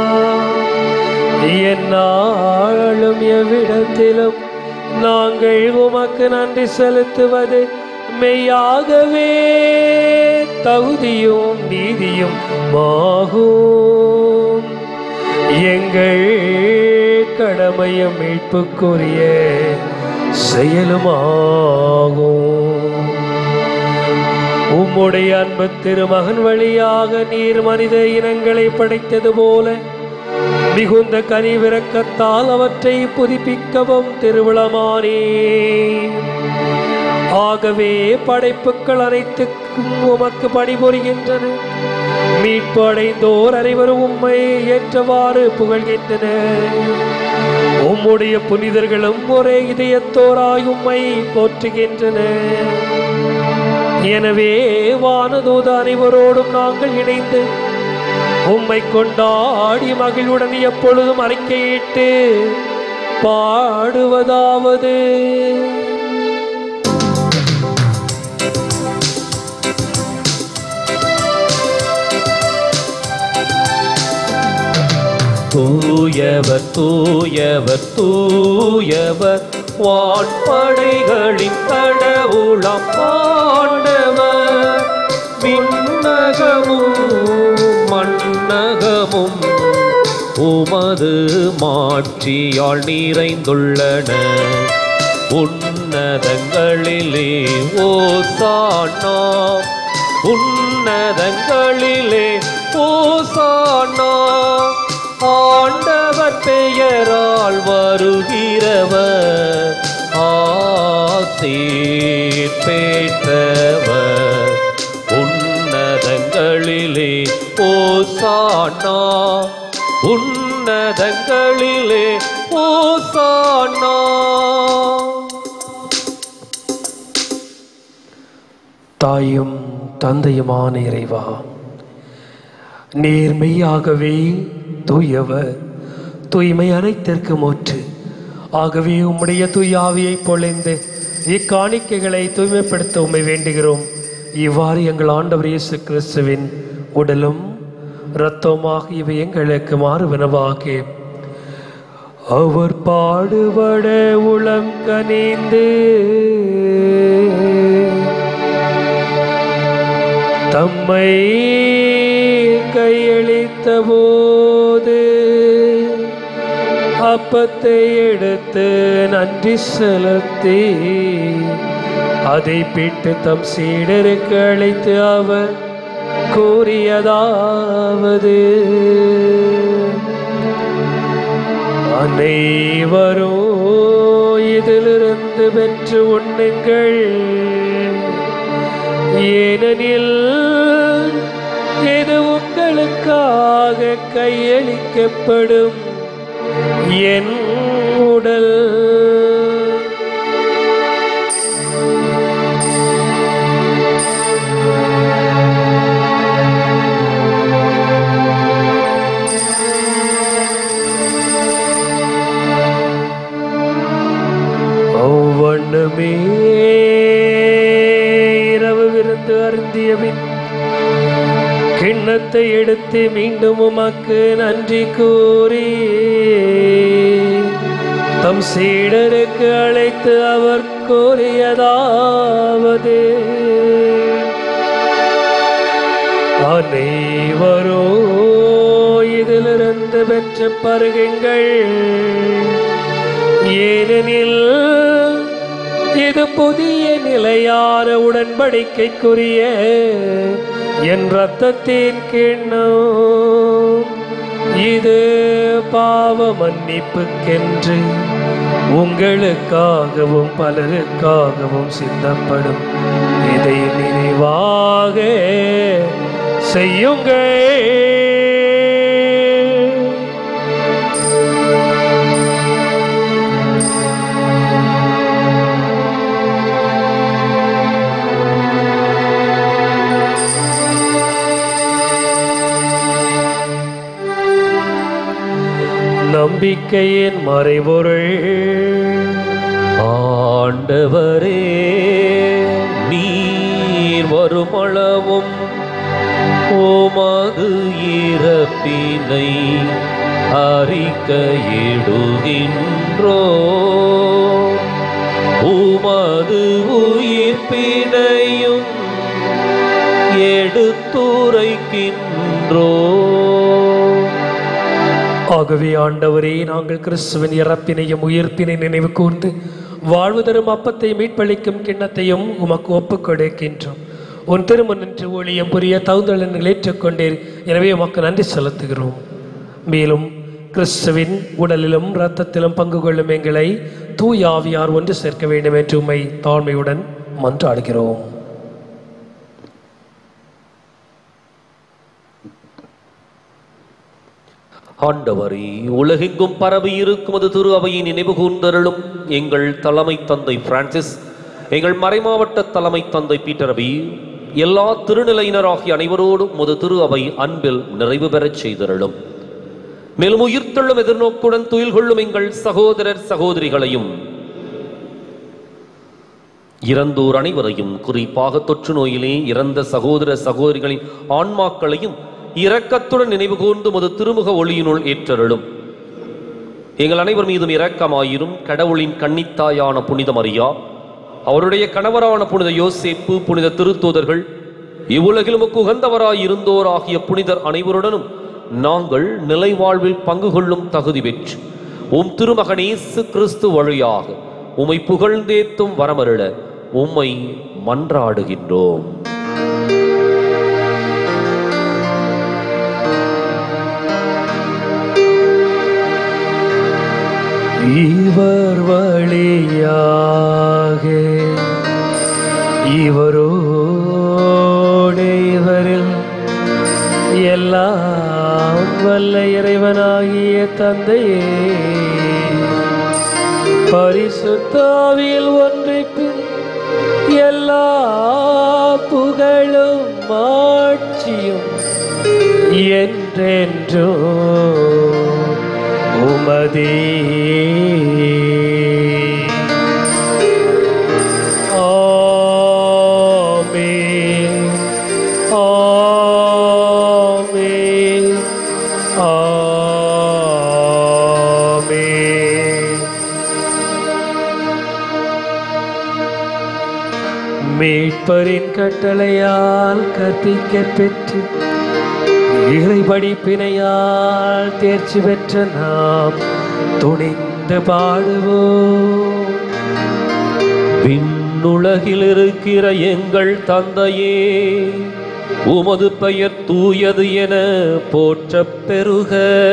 எந்நாளும் எவ்விடத்திலும் நாங்கள் உமக்கு நன்றி செலுத்துவது மெய்யாகவே தகுதியும் நீதியும் ஆகும். எங்கள் கடமையும் மீட்புக்குரிய செயலுமாகும். உம்முடைய அன்பு திருமகன் வழியாக நீர் மனித இனங்களை படைத்தது போல மிகுந்த கனிவிரக்கத்தால் அவற்றை புதுப்பிக்கவும் திருவிழமானே. ஆகவே படைப்புகள் அனைத்துக்கும் உமக்கு பணிபுரிகின்றன. மீட்பு அடைந்தோர் அனைவரும் உம்மை ஏற்றவாறு புகழ்கின்றனர். உம்முடைய புனிதர்களும் ஒரே இதயத்தோராய் உம்மை போற்றுகின்றனர். எனவே வானதூத அனைவரோடும் நாங்கள் இணைந்து உம்மை கொண்டாடி மகிழ்வுடன் எப்பொழுதும் அறிக்கையிட்டு பாடுவதாவது: தூயவர் தூயவர் தூயவர் வான்படைகளின் கடவுளாம் ஆண்டவர். விண்ணகமும் மண்ணகமும் உமது மாட்சியால் நிறைந்துள்ளன. உன்னதங்களிலே ஓசானா, உன்னதங்களிலே ஓசானா. ஆண்டவர் பெயரால் வருகிறவர் ஆசீர் பெற்றவர். உன்னதங்களிலே ஓசானா, உன்னதங்களிலே ஓசானா. தாயும் தந்தையுமான இறைவா, நேர்மையாகவே தூயவர், தூய்மை அனைத்திற்கும் ஊற்று. ஆகவே உம்முடைய தூய ஆவியை பொழிந்து இக்காணிக்கைகளை தூய்மைப்படுத்த உம்மை வேண்டுகிறோம். இவ்வாறு எங்கள் ஆண்டவர் இயேசு கிறிஸ்துவின் உடலும் இரத்தமாக இவை எங்களுக்கு மாறுவனவாக அவர் பாடுபட உளம் கனிந்து தம்மை கையளித்த போது அப்பத்தை எடுத்து நன்றி செலுத்தி அதை பிட்டு தம் சீடருக்கு அழைத்து அவர் கூறியதாவது: அனைவரும் இதிலிருந்து பெற்று உண்ணுங்கள், ஏனெனில் இது உங்களுக்காக கையளிக்கப்படும் என் உடல். அவ்வண்ணமே இரவு விருந்து அருந்தியபின் கிண்ணத்தை எடுத்து மீண்டும் உமக்கு நன்றி கூறி தம் சீடருக்கு அழைத்து அவர் கூறியதாவது: அனைவரும் இதிலிருந்து பெற்று பருகுங்கள், ஏனெனில் இது புதிய நிலையான உடன்படிக்கைக்குரிய என் இரத்தத்தின் கிண்ணம். இது பாவ மன்னிப்புக்கென்று உங்களுக்காகவும் பலருக்காகவும் சிந்தப்படும். இதை நினைவாக செய்யுங்கள். நம்பிக்கையின் மறைபொருள். ஆண்டவரே, நீர் வருமளவும் உமது இறப்பினை அறிக்கையிடுகின்றோ, உமது உயிர்ப்பினையும் எடுத்துரைக்கின்றோ. ஆகவே ஆண்டவரே, நாங்கள் கிறிஸ்துவின் இறப்பினையும் உயிர்ப்பினை நினைவு கூர்ந்து வாழ்வு தரும் அப்பத்தை மீட்பளிக்கும் கிண்ணத்தையும் உமக்கு ஒப்புக் கொடுக்கின்றோம். உன் திருமணன்று ஊழியம் புரிய தகுந்தளன்கள் ஏற்றுக்கொண்டீர். எனவே உமக்கு நன்றி செலுத்துகிறோம். மேலும் கிறிஸ்துவின் உடலிலும் இரத்தத்திலும் பங்கு கொள்ளும் எங்களை தூய ஆவியார் ஒன்று சேர்க்க வேண்டும் என்று உம்மை தாழ்மையுடன் மன்றாடுகிறோம். ஆண்டவரே, உலகெங்கும் பரவி இருக்கும் அது திரு அவையை நினைவு கூர்ந்தருளும். எங்கள் தலைமை தந்தை பிரான்சிஸ், எங்கள் மறைமாவட்ட தலைமை தந்தை பீட்டர் அபி, எல்லா திருநிலையினராகிய அனைவரோடும் முது திரு அவை அன்பில் நிறைவு பெறச் செய்தருளும். மேலும் உயிர்த்தெழும் எதிர்நோக்குடன் துயில் கொள்ளும் எங்கள் சகோதரர் சகோதரிகளையும் இறந்தோர் அனைவரையும், குறிப்பாக தொற்று நோயிலே இறந்த சகோதர சகோதரிகளின் ஆன்மாக்களையும் இரக்கத்துடன் நினைவு கூர்ந்து முது திருமுக ஒளியினுள் ஏற்றருளும். எங்கள் அனைவர் மீதும் இரக்கமாயிரும். கடவுளின் கன்னித்தாயான புனித மரியா, அவருடைய கணவரான புனித யோசேப்பு, புனித திருத்தூதர்கள், இவ்வுலகில் உமக்கு உகந்தவராய் இருந்தோர் ஆகிய புனிதர் அனைவருடனும் நாங்கள் நிலை வாழ்வில் பங்கு கொள்ளும் தகுதி பெற்று உம் திருமகன் இயேசு கிறிஸ்து வழியாக உம்மை புகழ்ந்தேத்தும் வரமருள உம்மை மன்றாடுகின்றோம். இவர் வழியாக இவரோடு இவரில் எல்லாம் வல்ல இறைவனாகிய தந்தையே, பரிசுத்த ஆவியில் ஒன்றிப்பில் எல்லா புகழும் மாட்சியும் என்றென்றும் உமதே. ஆமென், ஆமென், ஆமென். மீட்பரின் கட்டளையால் கற்பிக்கப் பெற்று இறை படிப்பினையால் தேர்ச்சி பெற்ற நாம் துணிந்து பாடுவோம். விண்ணுலகில் இருக்கிற எங்கள் தந்தையே, உமது பெயர் தூயது என போற்றப் பெறுக.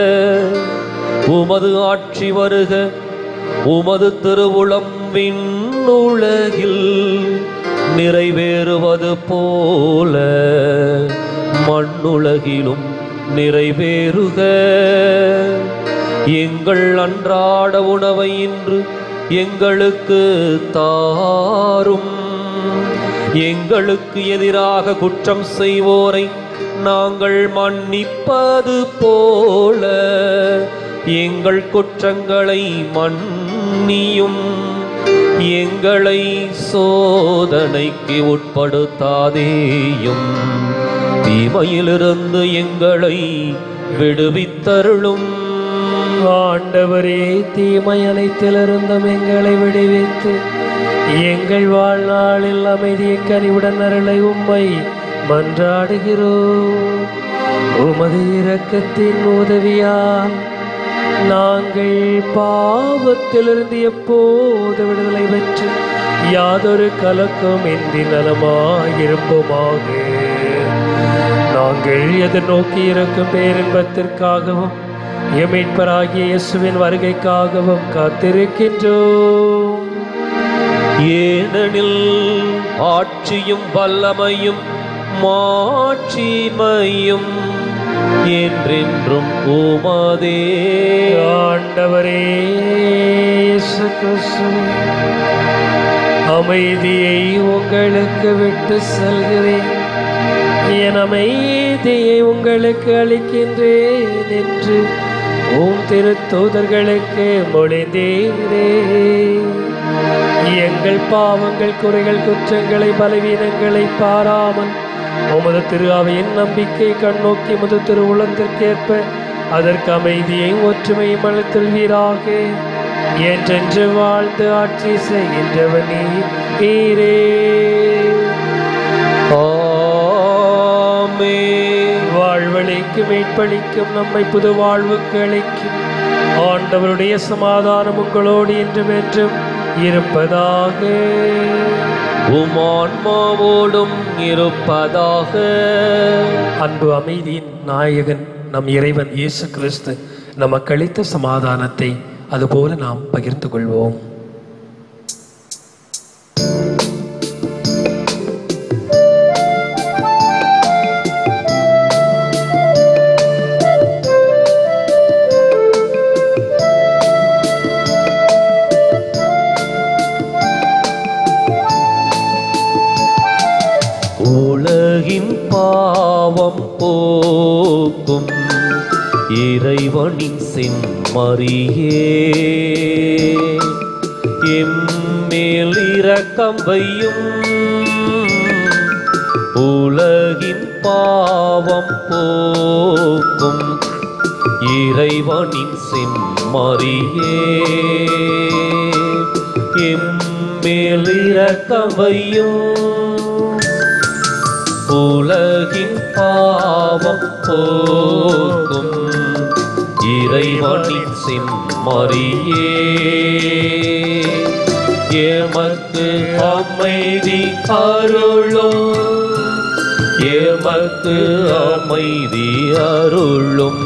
உமது ஆட்சி வருக. உமது திருவுளம் விண்ணுலகில் நிறைவேறுவது போல மண்ணுலகிலும் நிறைவேறுக. எங்கள் அன்றாட உணவை இன்று எங்களுக்கு தாரும். எங்களுக்கு எதிராக குற்றம் செய்வோரை நாங்கள் மன்னிப்பது போல எங்கள் குற்றங்களை மன்னியும். எங்களை சோதனைக்கு உட்படுத்தாதேயும், தீமையிலிருந்து எங்களை விடுவித்தருளும். ஆண்டவரே, தீமை அனைத்திலிருந்தும் எங்களை விடுவித்து எங்கள் வாழ்நாளில் அமைதியை கனிவுடன் அருளை உம்மை மன்றாடுகிறோம். உமது இரக்கத்தின் உதவியால் நாங்கள் பாவத்திலிருந்து எப்போது விடுதலை பெற்று யாதொரு கலக்கம் இன்றி நலமாயிருப்போமாக. நாங்கள் எதிர்நோக்கி இருக்கும் பேரின்பத்திற்காகவும் மீட்பராகிய இயேசுவின் வருகைக்காகவும் காத்திருக்கின்றோம். ஏனெனில் ஆட்சியும் வல்லமையும் மாட்சிமையும் என்றென்றும் உமதே. ஆண்டவரே இயேசு கிறிஸ்துவே, அமைதியை உங்களுக்கு விட்டு செல்கிறேன், என் அமைதியை உங்களுக்கு அளிக்கின்றேன் என்று உம் திருத்தூதர்களுக்கு மொழிந்தீரே. எங்கள் பாவங்கள், குறைகள், குற்றங்களை, பலவீனங்களை பாராமல் உமது திரு அவையின் நம்பிக்கை கண்ணோக்கி உமது திருவுளத்திற்கேற்ப அதற்கு அமைதியையும் ஒற்றுமையும் அளித்துள்வீராக. என்றென்று வாழ்ந்து ஆட்சி செய்கின்றவர் நீரே. ஆமென். வாழ்வழிக்கும் மீட்பளிக்கும் நம்மை புது வாழ்வுக்கு அளிக்கும் ஆண்டவருடைய சமாதானம் உங்களோடு என்றும் என்றும் இருப்பதாக. உம் ஆன்மாவோடும் இருப்பதாக. அன்பு அமைதியின் நாயகன் நம் இறைவன் இயேசு கிறிஸ்து நமக்கு அளித்த சமாதானத்தை அதுபோல நாம் பகிர்ந்து கொள்வோம். உலகின் பாவம் போக்கும் இறைவனின் செம்மறியே, எம்மேல் இரக்கம் வையும். உலகின் பாவம் போக்கும் இறைவனின் செம்மறியே, எம்மேல் இரக்கம் வையும். உலகின் பாவம் போக்கும் இறைவனின் செம்மறியே, எமக்கு அமைதி அருளும், எமக்கு அமைதி அருளும்.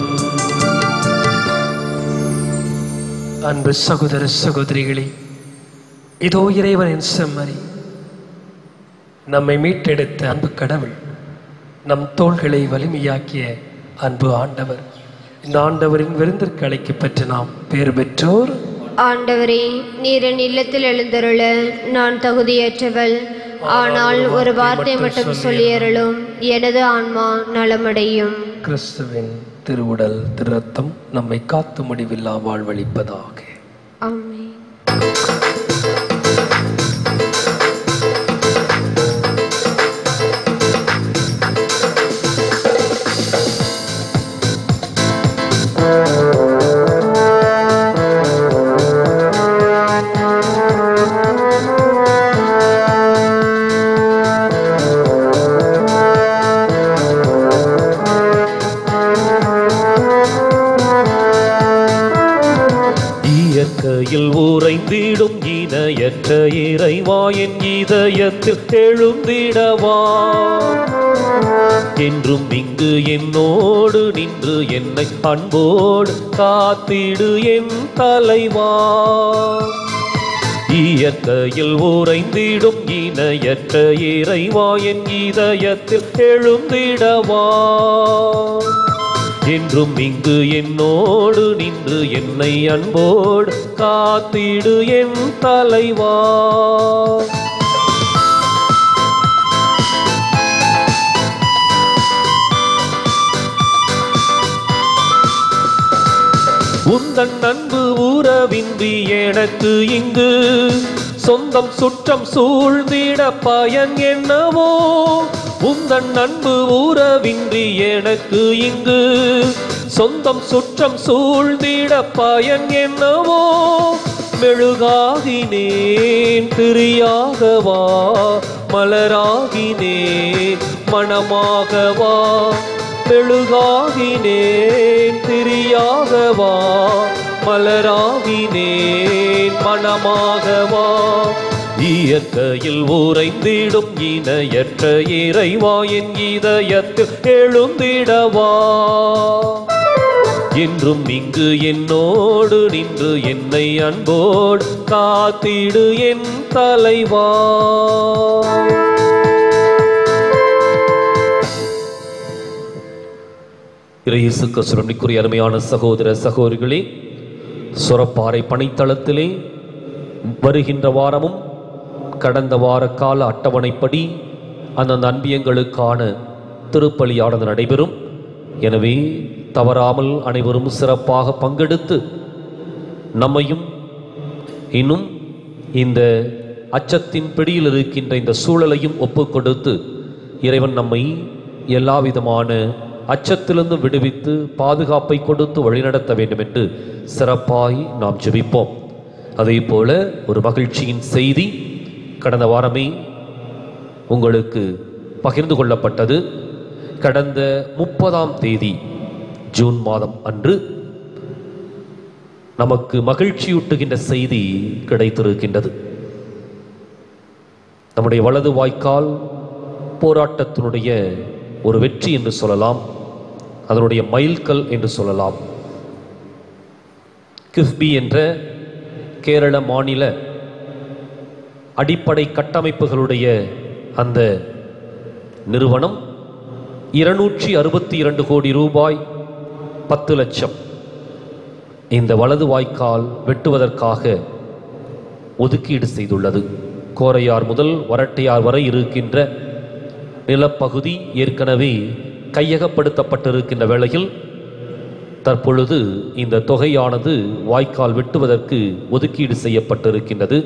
அன்பு சகோதர சகோதரிகளே, இதோ இறைவனின் செம்மறி, நம்மை மீட்டெடுத்த அன்பு கடவுள், நம் தோள்களை வலிமையாக்கிய அன்பு ஆண்டவர். இந்த ஆண்டவரின் விருந்திற்கு அழைக்கப்பெற்ற நாம் பேறு பெற்றோர். ஆண்டவரே, நீர் என் இல்லத்தில் எழுந்தருள நான் தகுதியற்றவள். ஆனால் ஒரு வார்த்தை மட்டும் சொல்லியருளும், எனது ஆன்மா நலமடையும். கிறிஸ்துவின் திருவுடல் திரு ரத்தம் நம்மை காத்து முடிவில்லா வாழ்வளிப்பதாக. ஆமென். இயற்கையில் உறைந்திடும் இணையற்ற இறைவா, என் இதயத்தில் எழுந்திடவா. என்றும் இங்கு என்னோடு நின்று என்னை அன்போடு காத்திடு என் தலைவா. இயற்கையில் உறைந்திடும் இணையற்ற இறைவா, என் இதயத்தில் எழுந்திடவா. என்றும் இங்கு என்னோடு நின்று என்னை அன்போடு காத்திடு என் தலைவா. உந்தன் அன்பு உறவின்றி எனக்கு இங்கு சொந்தம் சுற்றம் சூழ்ந்திட பயன் என்னவோ. உந்தன் அன்பு உறவின்றி எனக்கு இங்கு சொந்தம் சுற்றம் சூழ்ந்திட பயன் என்னவோ. மெழுகாகினேன் திரியாகவா, மலராகினேன் மணமாகவா. மெழுகாகினேன் திரியாகவா, மலராகினேன் மணமாகவா. இயற்கையில் உறைந்திடும் இணையற்ற இறைவா, என் இதயத்தில் எழுந்திடவா. என்றும் இங்கு என்னோடு நின்று என்னை அன்போடு காத்திடு என் தலைவா. இயேசு கிறிஸ்துவிற்குரிய அருமையான சகோதர சகோதரிகளே, சுரப்பாறை பணித்தளத்திலே வருகின்ற வாரமும் கடந்த வார கால அட்டவணைப்படி அந்தந்த அன்பியங்களுக்கான திருப்பலியானது நடைபெறும். எனவே தவறாமல் அனைவரும் சிறப்பாக பங்கெடுத்து நம்மையும் இன்னும் இந்த அச்சத்தின் பிடியில் இருக்கின்ற இந்த சூழலையும் ஒப்புக் கொடுத்து இறைவன் நம்மை எல்லா விதமான அச்சத்திலிருந்து விடுவித்து பாதுகாப்பை கொடுத்து வழிநடத்த வேண்டும் என்று சிறப்பாய் நாம் ஜெபிப்போம். அதே போல ஒரு மகிழ்ச்சியின் செய்தி கடந்த வாரமே உங்களுக்கு பகிர்ந்து கொள்ளப்பட்டது. கடந்த 30ஆம் தேதி ஜூன் மாதம் அன்று நமக்கு மகிழ்ச்சியூட்டுகின்ற செய்தி கிடைத்திருக்கின்றது. நம்முடைய வலது வாய்க்கால் போராட்டத்தினுடைய ஒரு வெற்றி என்று சொல்லலாம், அதனுடைய மைல்கல் என்று சொல்லலாம். கிஃபி என்ற கேரள மாநில அடிப்படை கட்டமைப்புகளுடைய அந்த நிறுவனம் 262 கோடி ரூபாய் 10 லட்சம் இந்த வலது வாய்க்கால் வெட்டுவதற்காக ஒதுக்கீடு செய்துள்ளது. கோரையார் முதல் வரட்டையார் வரை இருக்கின்ற நிலப்பகுதி ஏற்கனவே கையகப்படுத்தப்பட்டிருக்கின்ற வேளையில் தற்பொழுது இந்த தொகையானது வாய்க்கால் வெட்டுவதற்கு ஒதுக்கீடு செய்யப்பட்டிருக்கின்றது.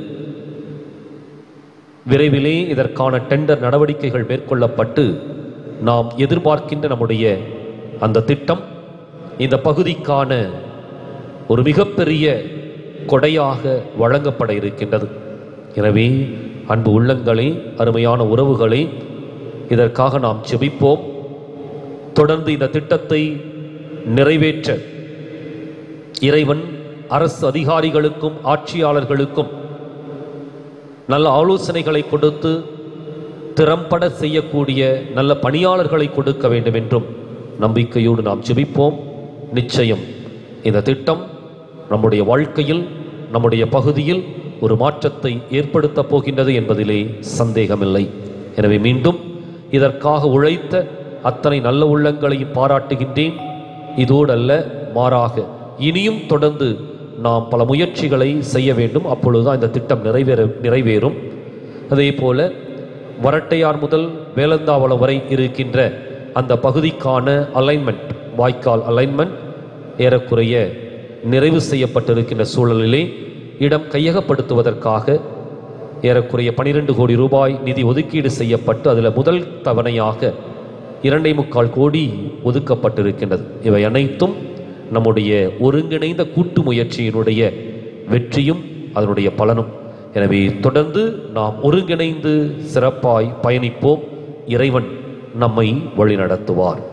விரைவிலே இதற்கான டெண்டர் நடவடிக்கைகள் மேற்கொள்ளப்பட்டு நாம் எதிர்பார்க்கின்ற நம்முடைய அந்த திட்டம் இந்த பகுதிக்கான ஒரு மிகப்பெரிய கொடையாக வழங்கப்பட இருக்கின்றது. எனவே அன்பு உள்ளங்களே, அருமையான உறவுகளே, இதற்காக நாம் ஜெபிப்போம். தொடர்ந்து இந்த திட்டத்தை நிறைவேற்ற இறைவன் அரசு அதிகாரிகளுக்கும் ஆட்சியாளர்களுக்கும் நல்ல ஆலோசனைகளை கொடுத்து திறம்பட செய்யக்கூடிய நல்ல பணியாளர்களை கொடுக்க வேண்டும் என்றும் நம்பிக்கையோடு நாம் ஜெபிப்போம். நிச்சயம் இந்த திட்டம் நம்முடைய வாழ்க்கையில், நம்முடைய பகுதியில் ஒரு மாற்றத்தை ஏற்படுத்த போகின்றது என்பதிலே சந்தேகமில்லை. எனவே மீண்டும் இதற்காக உழைத்த அத்தனை நல்ல உள்ளங்களையும் பாராட்டுகின்றேன். இதோடு அல்ல, மாறாக இனியும் தொடர்ந்து நாம் பல முயற்சிகளை செய்ய வேண்டும். அப்பொழுதுதான் இந்த திட்டம் நிறைவேறும். அதே போல வரட்டையார் முதல் வேலந்தாவளம் வரை இருக்கின்ற அந்த பகுதிக்கான அலைன்மெண்ட், வாய்க்கால் அலைன்மெண்ட் ஏறக்குறைய நிறைவு செய்யப்பட்டிருக்கின்ற சூழலிலே இடம் கையகப்படுத்துவதற்காக ஏறக்குறைய 12 கோடி ரூபாய் நிதி ஒதுக்கீடு செய்யப்பட்டு அதில் முதல் தவணையாக 2.25 கோடி ஒதுக்கப்பட்டிருக்கின்றது. இவை அனைத்தும் நம்முடைய ஒருங்கிணைந்த கூட்டு முயற்சியினுடைய வெற்றியும் அதனுடைய பலனும். எனவே தொடர்ந்து நாம் ஒருங்கிணைந்து சிறப்பாய் பயணிப்போம். இறைவன் நம்மை வழிநடத்துவார்.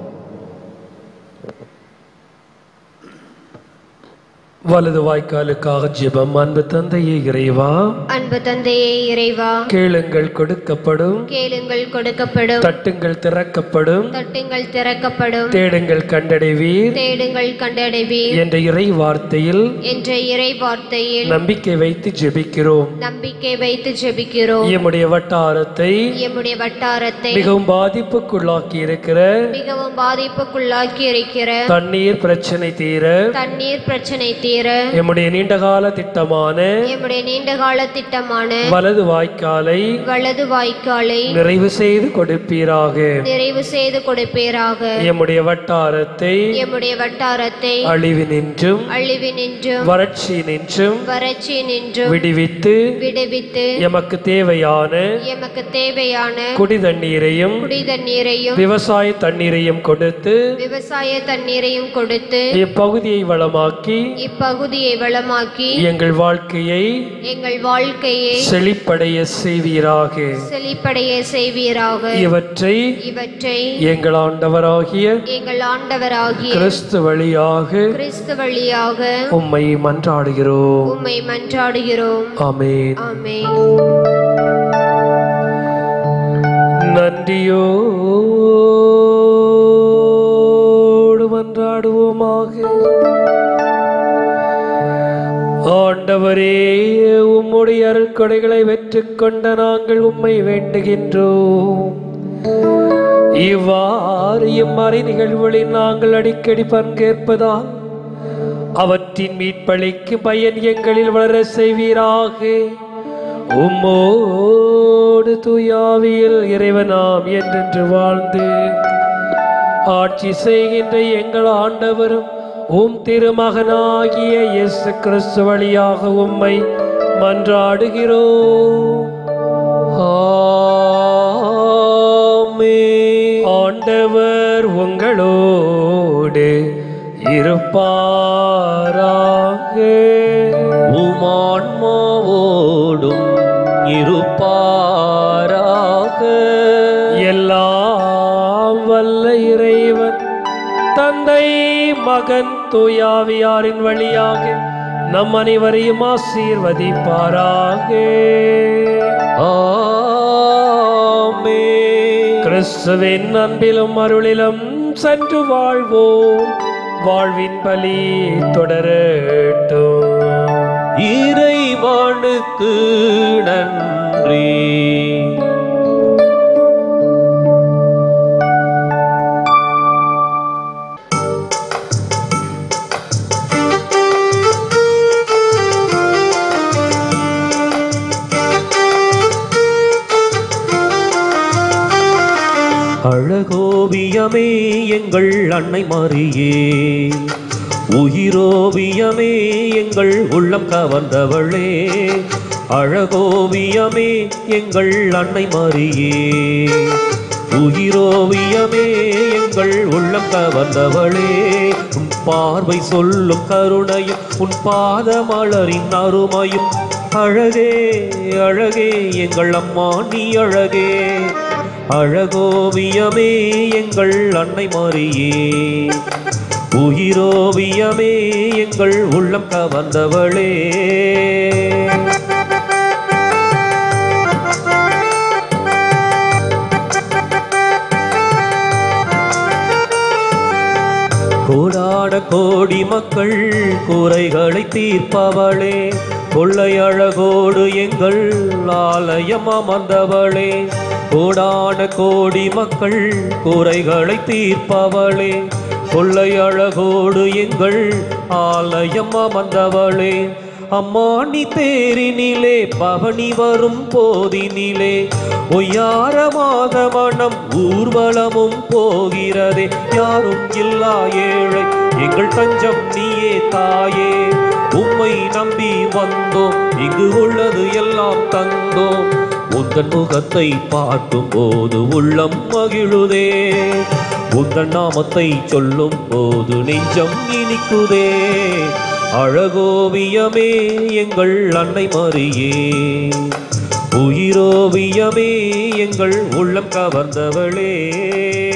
வலது வாய்க்காலுக்காக ஜெபம். அன்பு தந்தையே இறைவா, அன்பு தந்தையே இறைவா, கேளுங்கள் கொடுக்கப்படும், கேளுங்கள் கொடுக்கப்படும், தட்டுங்கள் திறக்கப்படும், தட்டுங்கள் திறக்கப்படும், தேடுங்கள் கண்டடைவீர் தேடுங்கள் கண்டடைவீர் என்ற இறை வார்த்தையில் என்ற இறை வார்த்தையில் நம்பிக்கை வைத்து ஜெபிக்கிறோம். நம்பிக்கை வைத்து ஜெபிக்கிறோம். எம்முடைய வட்டாரத்தை மிகவும் பாதிப்புக்குள்ளாக்கி இருக்கிற தண்ணீர் பிரச்சனை தீர எம்முடைய நீண்டகால திட்டமான வலது வாய்க்காலை நிறைவு செய்து கொடுப்பீராக. எம்முடைய வட்டாரத்தை அழிவு நின்றும் வறட்சி நின்றும் விடுவித்து எமக்கு தேவையான குடி தண்ணீரையும் விவசாய தண்ணீரையும் கொடுத்து இப்பகுதியை வளமாக்கி எங்கள் வாழ்க்கையை செழிப்படைய செய்வீராக. இவற்றை எங்கள் ஆண்டவராகிய கிறிஸ்து வழியாக உம்மை மன்றாடுகிறோம். ஆமென். நன்றியோடு மன்றாடுவோமாக. ஆண்டவரே, உம்முடைய அருட்கொடைகளை வெற்றுக்கொண்ட நாங்கள் உம்மை வேண்டுகின்றோம். இவ்வாறு இம்மறை நிகழ்வுகளில் நாங்கள் அடிக்கடி பங்கேற்பதால் அவற்றின் மீட்பளிக்கு பயன் எங்களில் வளர செய்வீராக. உம்மோடு தூயாவியில் இறைவனாம் என்றென்று வாழ்ந்து ஆட்சி செய்கின்ற எங்கள் ஆண்டவரும் உம் திருமகனாகிய இயேசு கிறிஸ்து வழியாக உம்மை மன்றாடுகிறோம். ஆமென். ஆண்டவர் உங்களோடு இருப்பாராக. உமான்மாவோடும் இருப்பாராக. எல்லாம் வல்ல இறைவன் தந்தை, மகன், தூயாவியாரின் வழியாக நம் அனைவரையும் ஆசீர்வதிப்பாராக. ஆமென். கிறிஸ்துவின் அன்பிலும் அருளிலும் சென்று வாழ்வோம். வாழ்வின் பலி தொடரட்டும். இறைவனுக்கு நன்றி. அழகோவியமே எங்கள் அன்னை மரியே, உயிரோவியமே எங்கள் உள்ளம் கவர்ந்தவளே, அழகோவியமே எங்கள் அன்னை மரியே, உயிரோவியமே எங்கள் உள்ளம் கவர்ந்தவளே. உன் பார்வை சொல்லும் கருணையும் உன் பாதமலரின் அருமையும் அழகே அழகே எங்கள் அம்மா நீ அழகே, அழகோவியமே எங்கள் அன்னை மரியே, உயிரோவியமே எங்கள் உள்ளம் கவர்ந்தவளே. கோடான கோடி மக்கள் குறைகளை தீர்ப்பவளே, கொள்ளை அழகோடு எங்கள் ஆலயம் அமர்ந்தவளே, கோடான கோடி மக்கள் குறைகளை தீர்ப்பவளே, கொள்ளை அழகோடு எங்கள் ஆலயம் அமர்ந்தவளே. அம்மா நீ தேரினிலே பவனி வரும் போதினிலே ஒய்யாரமாக மனம் ஊர்வலமும் போகிறதே, யாரும் இல்லா ஏழை எங்கள் தஞ்சம் நீயே தாயே, உம்மை நம்பி வந்தோம் இங்கு உள்ளது எல்லாம் தந்தோம், உந்தன் முகத்தை பார்க்கும் போது உள்ளம் மகிழுதே, உந்தன் நாமத்தை சொல்லும் போது நெஞ்சம் இனிக்குதே, அழகோவியமே எங்கள் அன்னை மரியே, உயிரோவியமே எங்கள் உள்ளம் கவர்ந்தவளே.